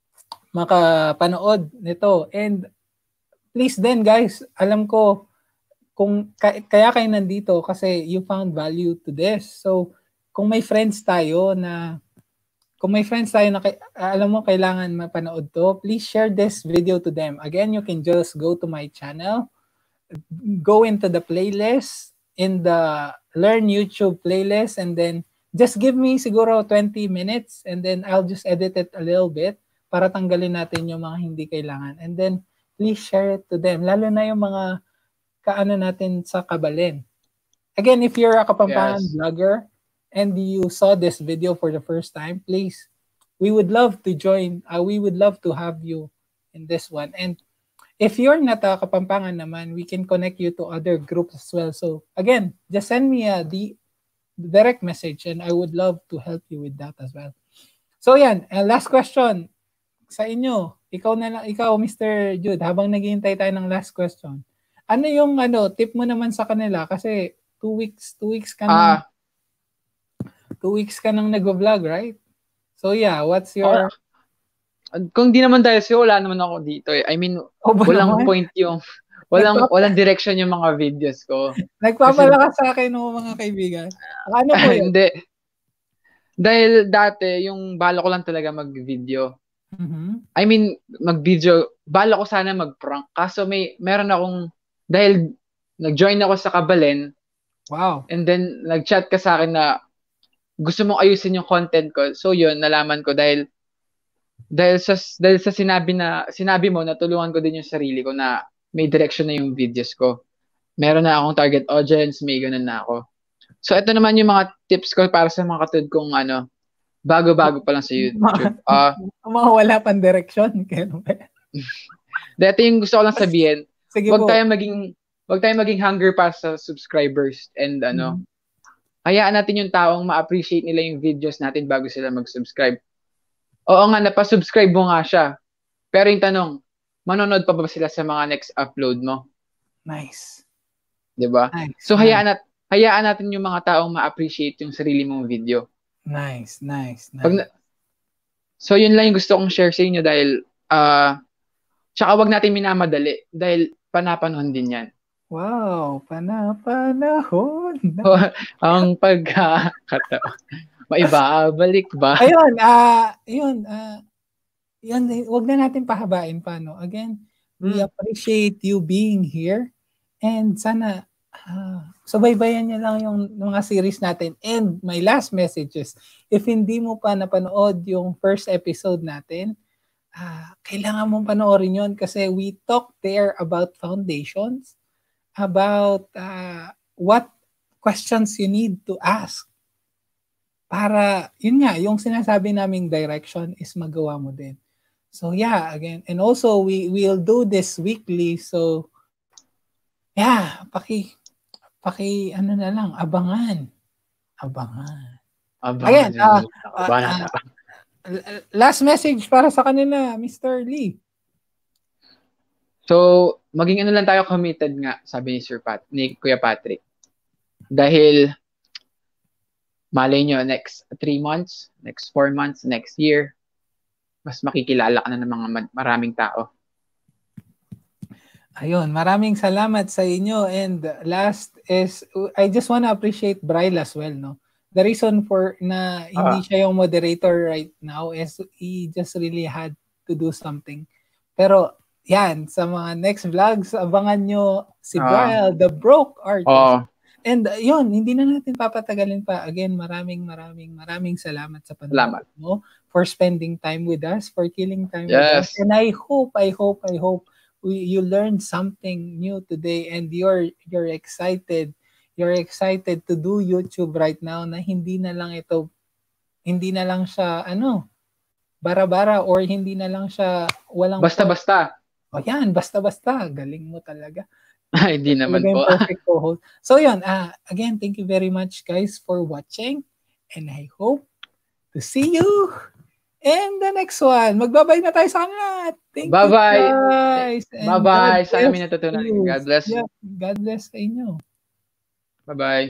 makapanood nito. And please then guys, alam ko kung kaya kayo nandito kasi you found value to this. So kung may friends tayo na kung may friends tayo na alam mo kailangan mapanood to, please share this video to them. Again, you can just go to my channel, go into the playlist, in the Learn YouTube playlist, and then just give me siguro twenty minutes and then I'll just edit it a little bit para tanggalin natin yung mga hindi kailangan. And then please share it to them. Lalo na yung mga kaano natin sa Kabalin. Again, if you're a Kapampangan Yes. vlogger and you saw this video for the first time, please, we would love to join. Uh, we would love to have you in this one. And if you're not a Kapampangan naman, we can connect you to other groups as well. So again, just send me a the direct message and I would love to help you with that as well. So yan, uh, last question sa inyo. Ikaw na lang, ikaw Mister Jude, habang naghihintay tayo ng last question. Ano yung ano, tip mo naman sa kanila kasi two weeks, two weeks ka nang Ah, two weeks ka nang nag-vlog, right? So yeah, what's your ah, kung di naman dahil sa'yo, wala naman ako dito eh. I mean, Oh, ba walang naman? point yung walang Nagpapa- walang direction yung mga videos ko. Nagpapalakas sa akin ng mga kaibigan. Ano po yun? Hindi. Dahil dati, yung bala ko lang talaga mag-video. Mhm. I mean, mag-video, bala ko sana mag-prank. Kaso may, meron akong, dahil nag-join ako sa Kabalen, Wow. and then nag-chat ka sa akin na gusto mong ayusin yung content ko. So yun, nalaman ko dahil dahil sa dahil sa sinabi na sinabi mo, natulungan ko din yung sarili ko na may direction na yung videos ko. Meron na akong target audience, may ganun na ako. So ito naman yung mga tips ko para sa mga katulad kong ano, bago-bago pa lang sa YouTube. Ah, Ang mga wala pang direksyon. dati yung gusto ko lang sabihin, Sige wag po. tayong maging wag tayong maging hunger para sa subscribers and ano, Mhm. hayaan natin yung taong ma-appreciate nila yung videos natin bago sila mag-subscribe. Oo nga, napasubscribe mo nga siya. Pero yung tanong, manonood pa ba sila sa mga next upload mo? Nice. 'Di ba? Nice. So nice. hayaan nat hayaan natin yung mga taong ma-appreciate yung sarili mong video. Nice, nice, nice. Pag na- so yun lang yung gusto kong share sa inyo dahil ah tsaka wag natin minamadali dahil panapanahon din yan. Wow, panapanahon. Ang pagkakataon. Maibabalik ba? Ayun, ah, uh, yun, ah, uh, yan, wag na natin pahabain pa, no? Again, we Hmm. appreciate you being here and sana uh, subaybayan niyo lang yung mga series natin. And my last message is, if hindi mo pa napanood yung first episode natin, uh, kailangan mong panoorin yun kasi we talk there about foundations, about uh, what questions you need to ask para, yun nga, yung sinasabi naming direction is magawa mo din. So yeah, again, and also we will do this weekly. So yeah, paki, paki, ano na lang, abangan. Abangan. Abangan. Again, uh, uh, uh, last message para sa kanila, Mister Lee. So, maging ano lang tayo committed nga, sabi ni Sir Pat, ni Kuya Patrick. Dahil, malay nyo, next three months, next four months, next year, mas makikilala ka na ng mga maraming tao. Ayun, maraming salamat sa inyo. And last is, I just want to appreciate Bryle as well, no? The reason for na hindi ah. siya yung moderator right now is he just really had to do something. Pero, yan, sa mga next vlogs, abangan nyo si Bryle, uh, the broke artist. Uh, And uh, yun, hindi na natin papatagalin pa. Again, maraming, maraming, maraming salamat sa panonood mo for spending time with us, for killing time yes. with us. And I hope, I hope, I hope we, you learned something new today and you're you're excited. You're excited to do YouTube right now na hindi na lang ito, hindi na lang siya, ano, bara-bara or hindi na lang siya walang... Basta-basta. O yan, basta-basta. Galing mo talaga. Ay, di naman po. Perfect co-host. So yun, uh, again, thank you very much guys for watching and I hope to see you in the next one. Magbabay na tayo sa kanila. Thank Bye-bye. you guys. Bye-bye. Sana may natutunan. God bless. Yeah, God bless sa inyo. Bye-bye.